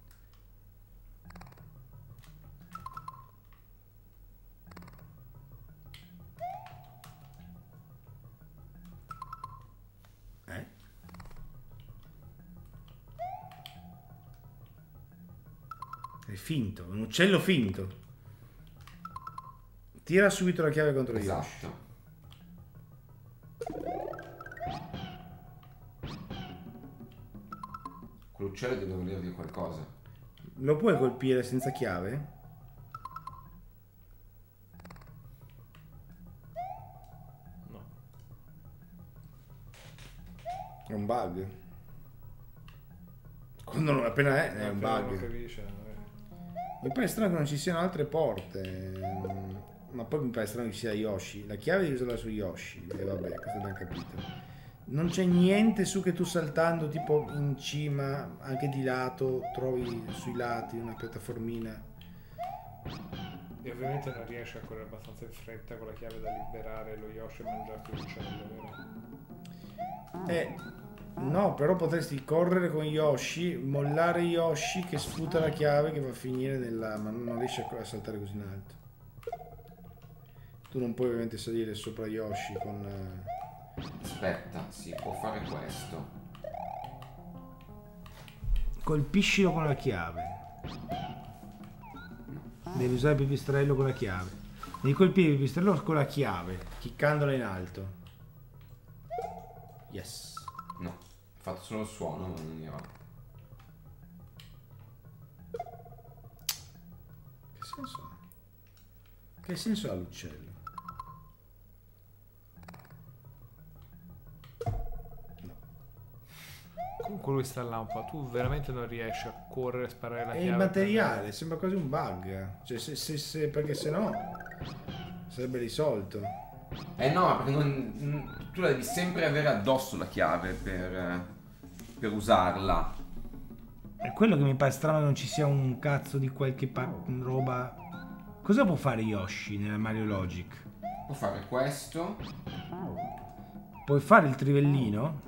È finto, un uccello finto. Tira subito la chiave contro Yoshi. Esatto. Quell'uccello deve voler dire qualcosa. Lo puoi colpire senza chiave? No. È un bug. Quando non appena è un Appena lo bug. capisce, Mi pare strano che non ci siano altre porte. Ma poi mi pare strano che ci sia Yoshi. La chiave devi usarla su Yoshi. E vabbè, questo abbiamo capito. Non c'è niente su che tu saltando tipo in cima, anche di lato, trovi sui lati una piattaformina. E ovviamente non riesce a correre abbastanza in fretta con la chiave da liberare lo Yoshi e mangiarti l'uccello, vero? No, però potresti correre con Yoshi, mollare Yoshi che sputa la chiave che va a finire nella... ma non riesce a saltare così in alto. Tu non puoi ovviamente salire sopra Yoshi con... Aspetta, si può fare questo. Colpiscilo con la chiave. Devi usare il pipistrello con la chiave. Devi colpire il pipistrello con la chiave, chiccandola in alto. Yes. No, ho fatto solo il suono, ma non era. Che senso ha? Che senso ha l'uccello? Comunque lui sta là un po', tu veramente non riesci a correre e sparare la È chiave. il materiale, sembra quasi un bug. Cioè, perché se no sarebbe risolto. No, perché tu la devi sempre avere addosso la chiave per usarla. È quello che mi pare strano che non ci sia un cazzo di qualche roba. Cosa può fare Yoshi nella Mario Logic? Può fare questo. Puoi fare il trivellino?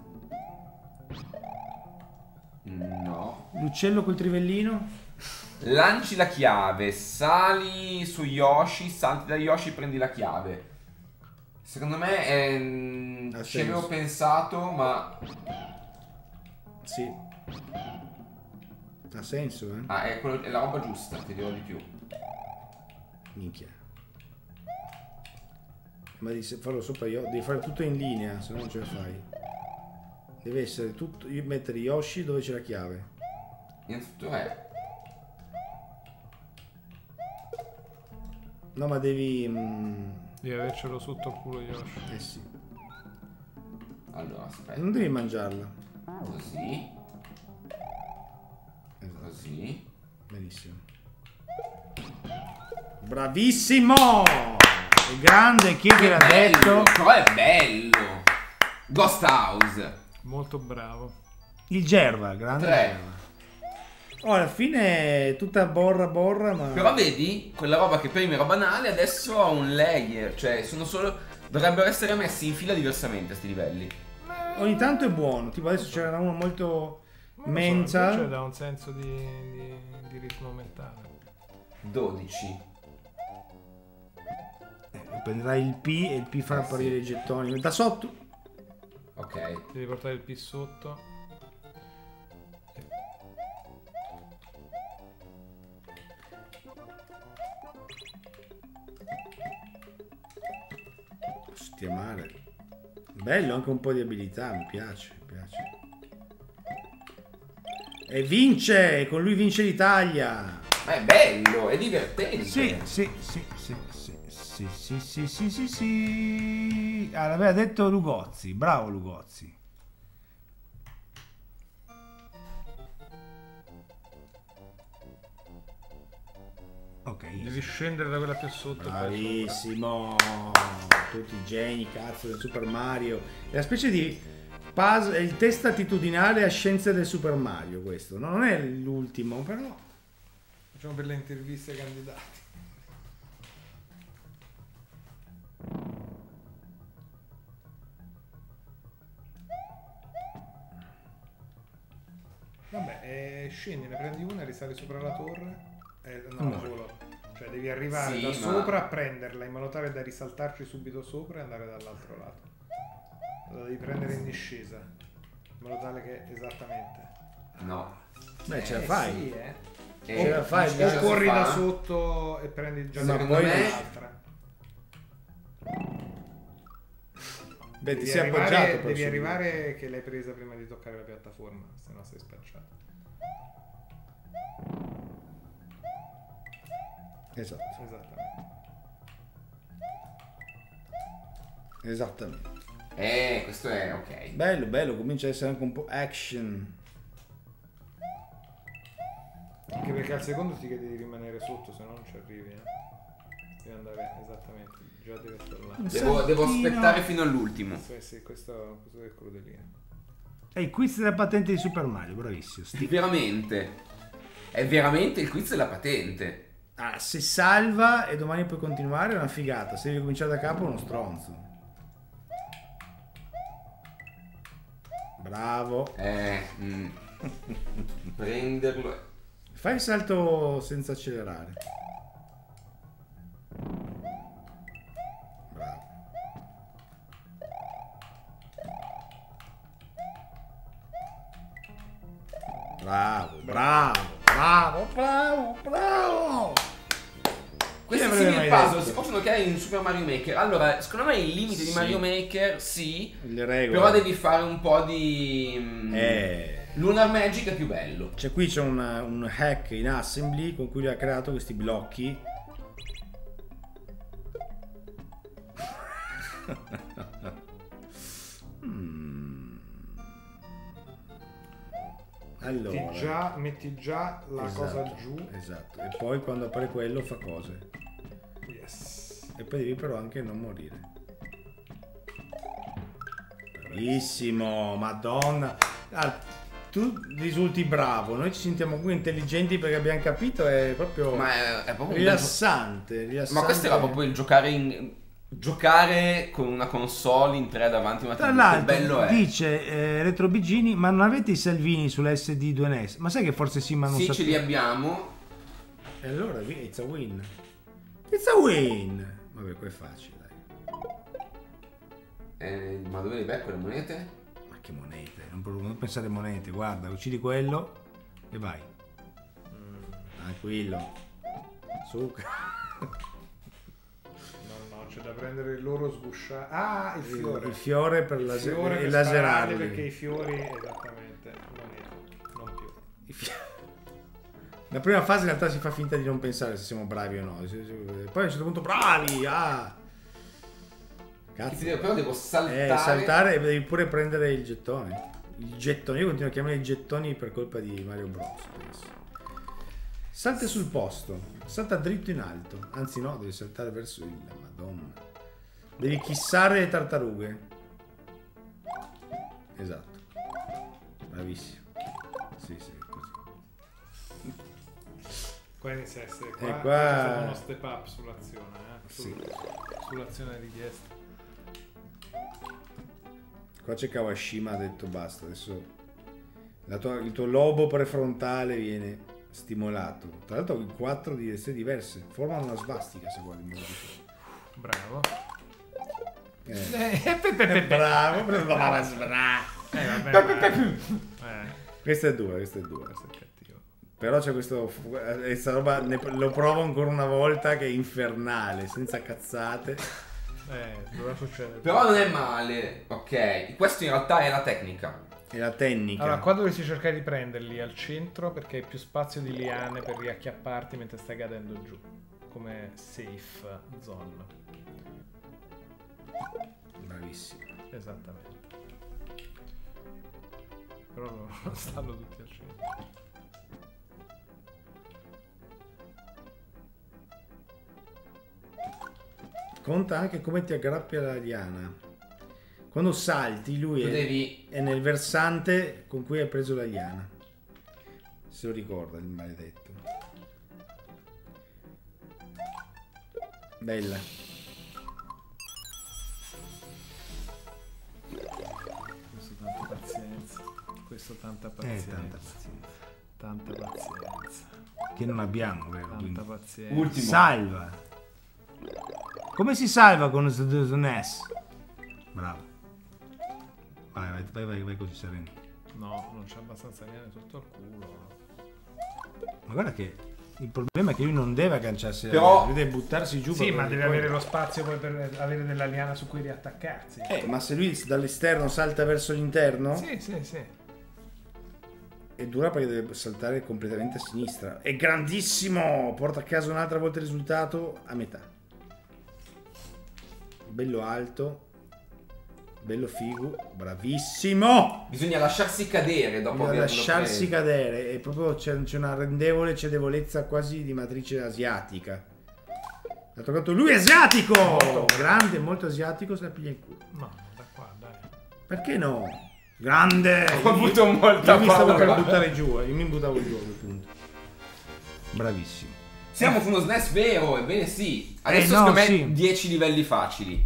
No. L'uccello col trivellino? Lanci la chiave, sali su Yoshi, salti da Yoshi, prendi la chiave. Secondo me Ha ci avevo senso. pensato, ma Sì. Ha senso, eh? Ah, è la roba giusta, ti dirò di più. Minchia. Ma devi farlo sopra devi fare tutto in linea, se no non ce la fai. Deve essere tutto. Mettere Yoshi dove c'è la chiave. Innanzitutto è. No, ma devi. Devi avercelo sotto il culo Yoshi. Eh sì. Allora, aspetta. Non devi mangiarla. Così. Esatto. Così. Benissimo. Bravissimo! È grande, chi è che l'ha detto? Però è bello. Ghost House. Molto bravo. Il Gerva, grande 3. Gerva. Oh, alla fine è tutta borra, ma... Però vedi, quella roba che prima era banale adesso ha un layer. Cioè, sono solo. Dovrebbero essere messi in fila diversamente sti livelli. Ogni tanto è buono. Tipo adesso c'era uno molto mental. Cioè dà un senso di ritmo mentale. 12. Prenderai il P e il P farà apparire i gettoni. Da sotto. Ok. Devi portare il P sotto. Stiamare. Bello, anche un po' di abilità, mi piace, mi piace. E vince! Con lui vince l'Italia! Ma è bello, è divertente. Sì. Ah, l'aveva detto Lugozzi, bravo Lugozzi. Ok. Devi scendere da quella più sotto. Bravissimo! Tutti i geni, cazzo, del Super Mario. È una specie di puzzle, è il test attitudinale a scienze del Super Mario questo. No, non è l'ultimo, però... Facciamo per le interviste ai candidati. Vabbè, scendi, ne prendi una, risali sopra la torre. No, solo. Cioè devi arrivare Sì, da ma- sopra a prenderla in modo tale da risaltarci subito sopra e andare dall'altro lato. La devi prendere in discesa. In modo tale che esattamente. No. Beh, ce la fai. Sì, Ce la fai, Ce O la corri fa? da sotto e prendi già Ma Secondo poi me- l'altra. Beh, ti Devi sei arrivare, appoggiato per devi subito. arrivare che l'hai presa prima di toccare la piattaforma, se no sei spacciato. Esatto, Esattamente. esattamente. Questo è ok. Bello, bello, comincia a essere anche un po' action. Anche perché al secondo ti chiede di rimanere sotto, se no non ci arrivi. Devi andare esattamente, già devi essere là. Devo saltino. aspettare fino all'ultimo. Sì, questo è il crudellino. È il quiz della patente di Super Mario, bravissimo. Veramente. È veramente il quiz della patente. Ah, se salva e domani puoi continuare è una figata, se devi cominciare da capo è uno stronzo. Bravo. Prenderlo. Fai il salto senza accelerare. Bravo. Bravo. Questi Chi avrebbe simili mai puzzle detto? si possono creare in Super Mario Maker. Allora, secondo me il limite di Sì. Mario Maker, sì. Le regole. Però devi fare un po' di. Lunar Magic è più bello. Cioè qui c'è un hack in assembly con cui lui ha creato questi blocchi. Allora, Metti già la esatto, cosa giù. esatto. E poi quando appare quello fa cose. Yes. E poi devi però anche non morire. Bravissimo, madonna. Ah, tu risulti bravo, noi ci sentiamo qui intelligenti perché abbiamo capito, è proprio Ma è proprio rilassante, Ma questo era proprio il giocare con una console in 3 davanti a una Tra TV. Che l'altro bello è. dice Retro Bigini, ma non avete i Salvini sull'SD 2NES? Ma sai che forse sì, ma non Sì, ce sapevo. li abbiamo. E allora it's a win. It's a win. Vabbè, qua è facile, dai. Ma dove le becco le monete? Ma che monete? Non pensare monete, guarda, uccidi quello e vai. Tranquillo. Su. No, c'è da prendere il loro sgusciato. Ah, il fiore. Il fiore per Il la fiore per laserarli. spararli, perché i fiori, esattamente, non più. La prima fase in realtà si fa finta di non pensare se siamo bravi o no. Poi a un certo punto bravi! Ah! Cazzo. Però devo saltare. Saltare e devi pure prendere il gettone. Il gettone, io continuo a chiamare i gettoni per colpa di Mario Bros. Penso. Salta sul posto, salta dritto in alto. Anzi no, devi saltare verso il... Madonna. Devi chissare le tartarughe. Esatto. Bravissimo. Sì, così. Qua inizia a essere qua c'è stato uno step up sull'azione, Sì. Sull'azione richiesta. Qua c'è Kawashima, ha detto basta, adesso il tuo lobo prefrontale viene stimolato. Tra l'altro i 4 direzioni diverse formano una svastica se vuoi in modo di Bravo. bravo, Vabbè. questo è duro, questo è duro. Questo è cattivo. Però c'è questa roba, lo provo ancora una volta, che è infernale, senza cazzate. Doveva succedere. Però non è male. Ok, questo in realtà è la tecnica. È la tecnica. Allora, qua dovresti cercare di prenderli al centro perché hai più spazio di liane per riacchiapparti mentre stai cadendo giù. Come safe zone. Bravissimo. Esattamente. Però non stanno tutti al centro. Conta anche come ti aggrappi alla liana. Quando salti, lui è nel versante con cui hai preso la liana. Se lo ricorda il maledetto. Bella. Questo tanta pazienza. Questo tanta pazienza. Tanta pazienza. Tanta pazienza. Che non abbiamo, vero? Tanta Quindi. pazienza. Ultimo. Salva. Come si salva con SNES? Bravo. Vai così sereno. No, non c'è abbastanza liane sotto al culo. Ma guarda che il problema è che lui non deve agganciarsi Però- lui deve buttarsi giù. Sì, per- ma deve poi- avere lo spazio poi per avere della liana su cui riattaccarsi. Ma se lui dall'esterno salta verso l'interno, Sì, sì, sì. è dura perché deve saltare completamente a sinistra. È grandissimo! Porta a casa un'altra volta il risultato a metà. Bello alto. Bello figo. Bravissimo! Bisogna lasciarsi cadere dopo Bisogna averlo lasciarsi preso. cadere. È proprio c'è una rendevole cedevolezza quasi di matrice asiatica. Ha toccato lui, è asiatico! Grande, molto asiatico, se la piglia in culo. No, da qua, dai. Perché no? Grande! Ho avuto molta Io mi stavo per paura. buttare giù, io mi buttavo giù a quel punto. Bravissimo. Siamo su uno SNES vero, ebbene sì. Adesso no, secondo me sì. 10 livelli facili.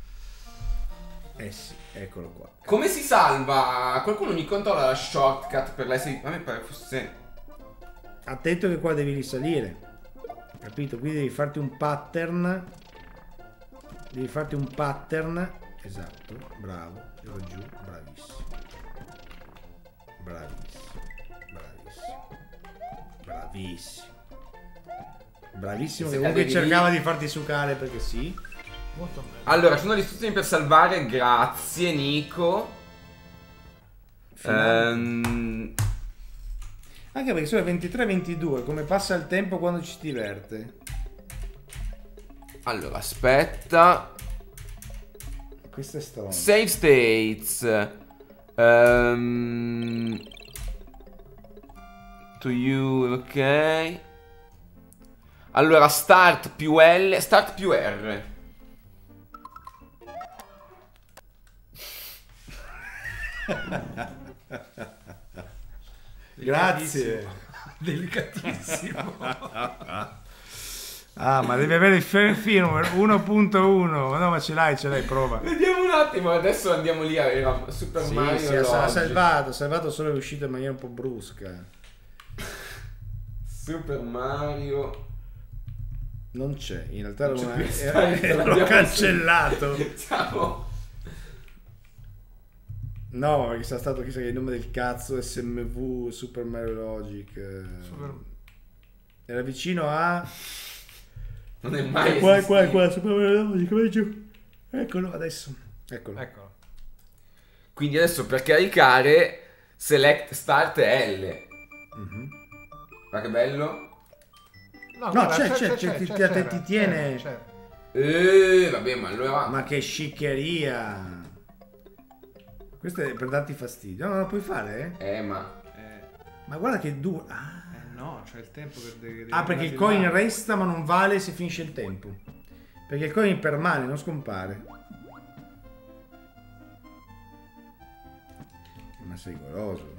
Eh sì, eccolo qua. Come si salva? Qualcuno mi controlla la shortcut per l'essere... A me pare fosse... Attento che qua devi risalire. Capito? Quindi devi farti un pattern. Devi farti un pattern. Esatto, bravo. Ero giù, bravissimo. Bravissimo. Bravissimo. Bravissimo. Bravissimo, Se che comunque cadevi lì- cercava di farti sucare perché sì. Molto bene. Allora, ci sono le istruzioni per salvare, grazie Nico. Anche perché sono le 23:22, come passa il tempo quando ci si diverte. Allora, aspetta. Questo è strano. Save states. To you, ok. Allora, start più L, start più R. Grazie. Delicatissimo. Ah, ma devi avere il firmware 1.1. Ma no, ma ce l'hai, prova. Vediamo un attimo, adesso andiamo lì a Super Sì, Mario. sì, ha Logic. salvato, solo è uscito in maniera un po' brusca. Super Mario. Non c'è, in realtà Non c'è l'ho più stato, l'ho l'abbiamo cancellato. Ciao. No, perché sarà stato chissà che il nome del cazzo SMV Super Mario Logic. Era vicino a... Non è mai Qua, esistito. super giù. Eccolo adesso. Eccolo. Eccolo. Quindi adesso per caricare select start L. Ma che bello. No, guarda, c'è, ti tiene- c'è. Vabbè, ma allora... Ma che sciccheria. Questo è per darti fastidio. No, non lo puoi fare? ma... Ma guarda che duro. Ah. No, c'è il tempo per... Perché il coin resta ma non vale se finisce il tempo. Perché il coin permane, non scompare. Ma sei goloso.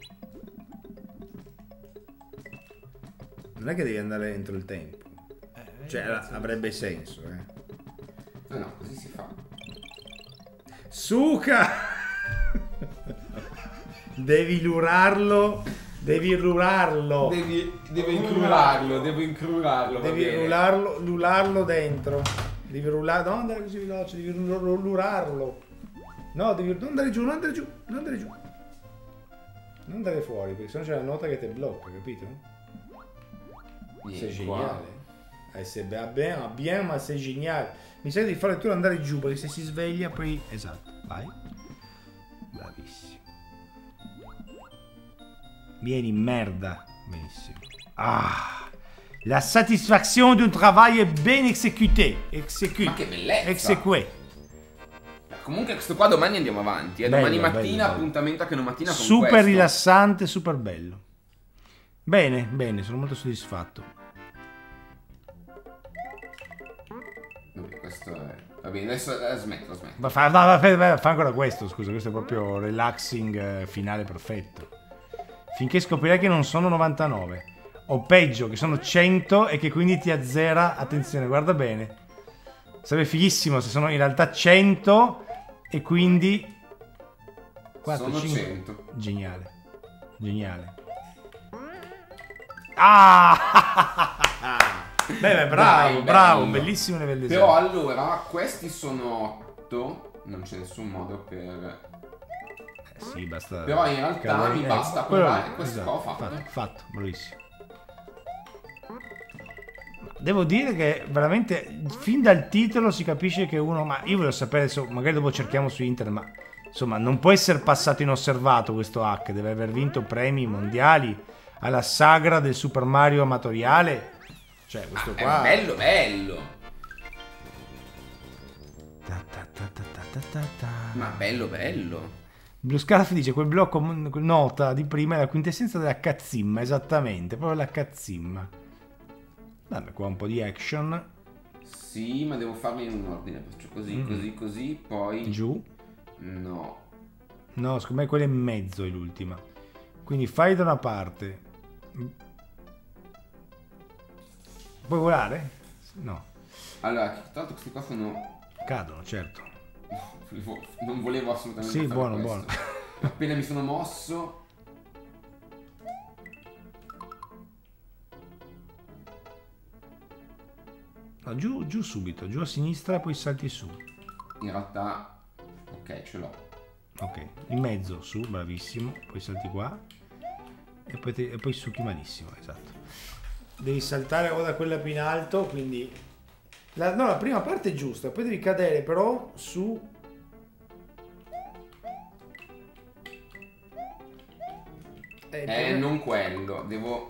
Non è che devi andare entro il tempo. Cioè, avrebbe senso, No, così si fa. Suca! Devi lurarlo. Devi rurarlo. Devo incrurarlo, va Devi bene. lularlo dentro. Devi rullarlo. Non andare così veloce, devi lurarlo. No, devi non andare giù, non andare giù, non andare giù. Non andare fuori, perché sennò c'è la nota che ti blocca, capito? Sei Vieni qua. geniale. Bien, ma sei geniale. Mi sa di fare tu andare giù, perché se si sveglia poi... Esatto, vai. Bravissimo. Vieni, merda. Benissimo. Ah, la satisfaction d'un travail bien exécuté. Ma che bellezza. Execué. Comunque questo qua domani andiamo avanti. Bello, Domani bello, mattina, bello. appuntamento anche domattina con Super questo. rilassante, super bello. Bene, bene, sono molto soddisfatto. Vabbè, questo è... Va bene, adesso smetto. Ma fa ancora questo, scusa, questo è proprio relaxing finale perfetto. Finché scoprirai che non sono 99. O peggio, che sono 100 e che quindi ti azzera. Attenzione, guarda bene. Sarebbe fighissimo se sono in realtà 100 e quindi... 4, Sono 5. 100. Geniale. Geniale. Ah! Beh, bravo, Dai, bravo, bello. bellissimo level design. Però allora, questi sono 8. Non c'è nessun modo per... Sì, basta. Però in realtà mi basta quello provare lì, questo esatto, qua ho fatto. fatto, bravissimo. Devo dire che veramente fin dal titolo si capisce che uno, ma io voglio sapere, magari dopo cerchiamo su internet, ma insomma non può essere passato inosservato questo hack, deve aver vinto premi mondiali alla sagra del Super Mario amatoriale. Cioè, questo qua È bello. Ma bello. Blue Scarf dice quel blocco nota di prima è la quintessenza della cazzimma, esattamente, proprio la cazzimma. Vabbè, qua un po' di action. Sì, ma devo farli in un ordine. Faccio così, poi... Giù. No. No, secondo me quella in mezzo è l'ultima. Quindi fai da una parte. Puoi volare? No. Allora, tra l'altro questi qua sono... Cadono, certo. Non volevo assolutamente Sì, fare buono, questo. buono. Appena mi sono mosso... No, giù subito, giù a sinistra, poi salti su. In realtà... Ok, ce l'ho. Ok, in mezzo, su, bravissimo. Poi salti qua. E poi succhi malissimo, esatto. Devi saltare o da quella più in alto, quindi... la prima parte è giusta, poi devi cadere però su... Non quello, devo...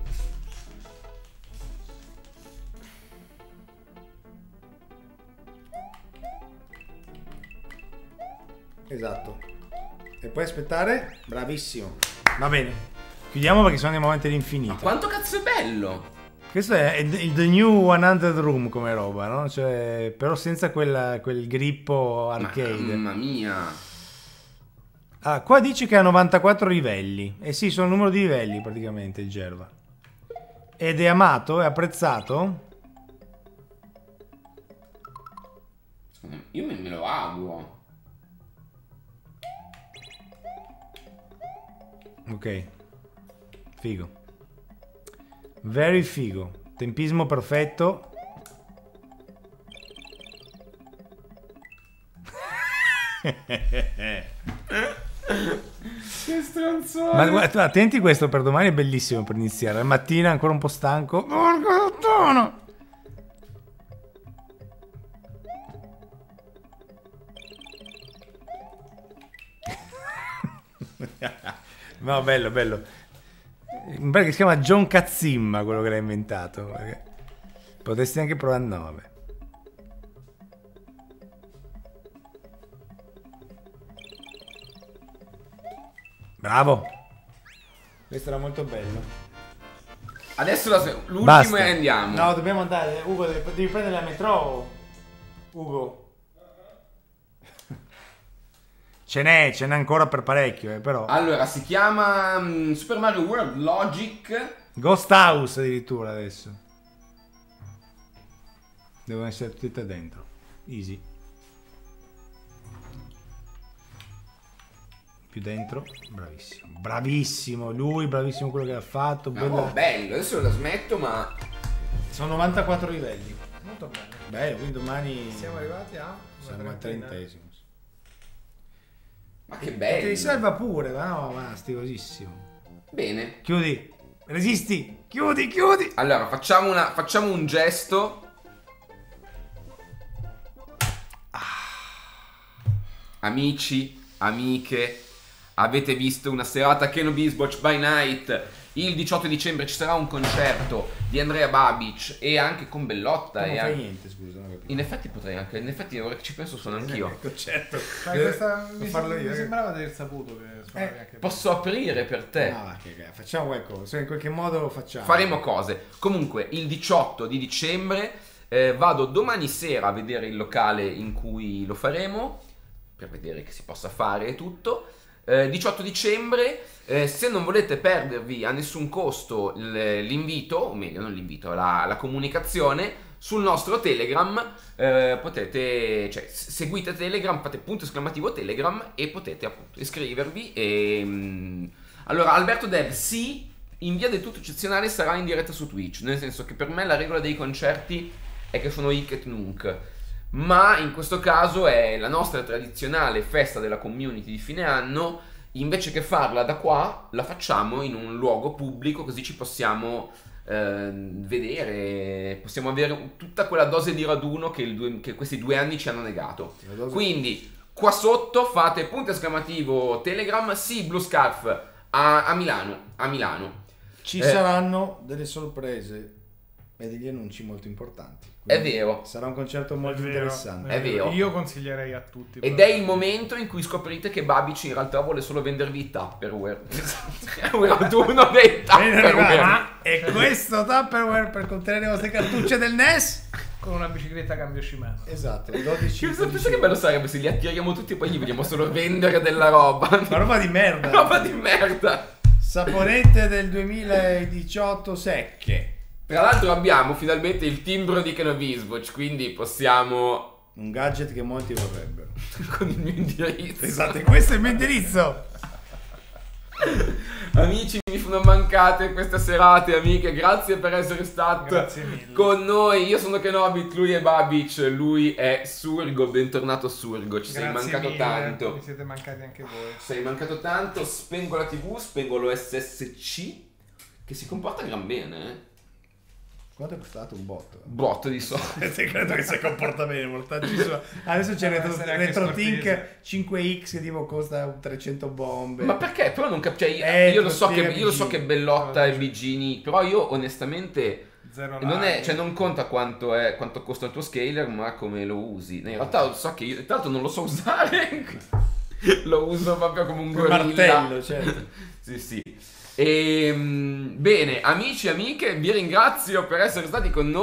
Esatto. E poi aspettare? Bravissimo. Va bene. Chiudiamo perché sono andiamo avanti all'infinito. Ma quanto cazzo è bello! Questo è il The New 100 Room come roba, no? Cioè, però senza quel grippo arcade. Mamma mia! Ah, qua dice che ha 94 livelli. Eh sì, sono il numero di livelli praticamente il Gerva. Ed è amato? È apprezzato? Io me lo auguro. Ok. Figo. Very figo. Tempismo perfetto. Che stronzone. Ma guarda, attenti, questo per domani è bellissimo per iniziare. La mattina ancora un po' stanco. Porco tono! No, bello, bello. Mi pare che si chiama John Cazzimma quello che l'ha inventato. Perché potresti anche provare. No, vabbè. Bravo. Questo era molto bello. Adesso l'ultimo Basta. e andiamo. No, dobbiamo andare. Ugo, devi prendere la metro. Ugo. Ce n'è ancora per parecchio, però. Allora, si chiama Super Mario World Logic. Ghost House addirittura adesso. Devono essere tutti da dentro. Easy. Più dentro. Bravissimo. Bravissimo. Lui, bravissimo quello che ha fatto. Oh, bello, adesso la smetto, ma... Sono 94 livelli. Molto bene. Bello, quindi domani Siamo arrivati a... siamo al 30esimo. Ma che Ti bello. riserva pure, ma no, ma sticosissimo. Bene. Chiudi. Resisti. Chiudi, chiudi. Allora, facciamo un gesto. Amici, amiche, avete visto una serata Kenobi's Watch by Night. Il 18 dicembre ci sarà un concerto di Andrea Babic e anche con Bellotta. Non e fai anche... niente, scusa, non ho capito. In effetti potrei anche, in effetti ora che ci penso sono anch'io. Certo. Fai questa... mi, farlo io. mi sembrava di aver saputo che suonavi anche Posso aprire per te? No, facciamo qualcosa, se in qualche modo lo facciamo. Faremo cose. Comunque, il 18 di dicembre vado domani sera a vedere il locale in cui lo faremo, per vedere che si possa fare e tutto. 18 dicembre, se non volete perdervi a nessun costo l'invito, o meglio non l'invito, la comunicazione sul nostro Telegram, potete, cioè seguite Telegram, fate punto esclamativo Telegram e potete appunto iscrivervi. Allora, Alberto Dev, sì, in via del tutto eccezionale sarà in diretta su Twitch, nel senso che per me la regola dei concerti è che sono hic et nunc. Ma in questo caso è la nostra tradizionale festa della community di fine anno. Invece che farla da qua, la facciamo in un luogo pubblico, così ci possiamo vedere, possiamo avere tutta quella dose di raduno che questi 2 anni ci hanno negato. Quindi qua sotto fate punto esclamativo Telegram, sì, Blue Scarf a Milano. Ci saranno delle sorprese e degli annunci molto importanti. È vero. Sarà un concerto molto interessante. È vero. Io consiglierei a tutti. Ed è il momento in cui scoprirete che Babic in realtà vuole solo vendervi i Tupperware. È un autunno dei Tupperware. Ma è questo Tupperware per contenere le vostre cartucce del NES? Con una bicicletta cambio Shimano. Esatto, 12. Pensa che bello sarebbe se li attiriamo tutti e poi gli vediamo solo vendere della roba. Ma roba di merda. Roba di merda. Saponette del 2018 secche. Tra l'altro abbiamo finalmente il timbro di Kenobi's Watch, quindi possiamo... Un gadget che molti vorrebbero. con il mio indirizzo. Esatto, questo è il mio indirizzo. Amici, mi sono mancate queste serate, amiche, grazie per essere stato Grazie mille. con noi. Io sono Kenobit, lui è Babic, lui è Surgo, bentornato Surgo, ci sei Grazie mancato mille. tanto. Mi siete mancati anche voi. Sei mancato tanto, spengo la TV, spengo lo SSC, che si comporta gran bene, eh. Quanto è costato un botto? Botto di soldi. Credo che si comporta bene, mortaggi su. Adesso c'è RetroTink 5X che tipo costa 300 bombe. Ma perché? Però non capisco. Io lo so spiega che Bellotta e Bigini, però io onestamente Zero non è, like. cioè non conta quanto costa il tuo scaler, ma come lo usi. In realtà so che io, tra l'altro non lo so usare. Lo uso proprio come un gorilla. martello, certo. Sì, sì. Bene, amici e amiche, vi ringrazio per essere stati con noi.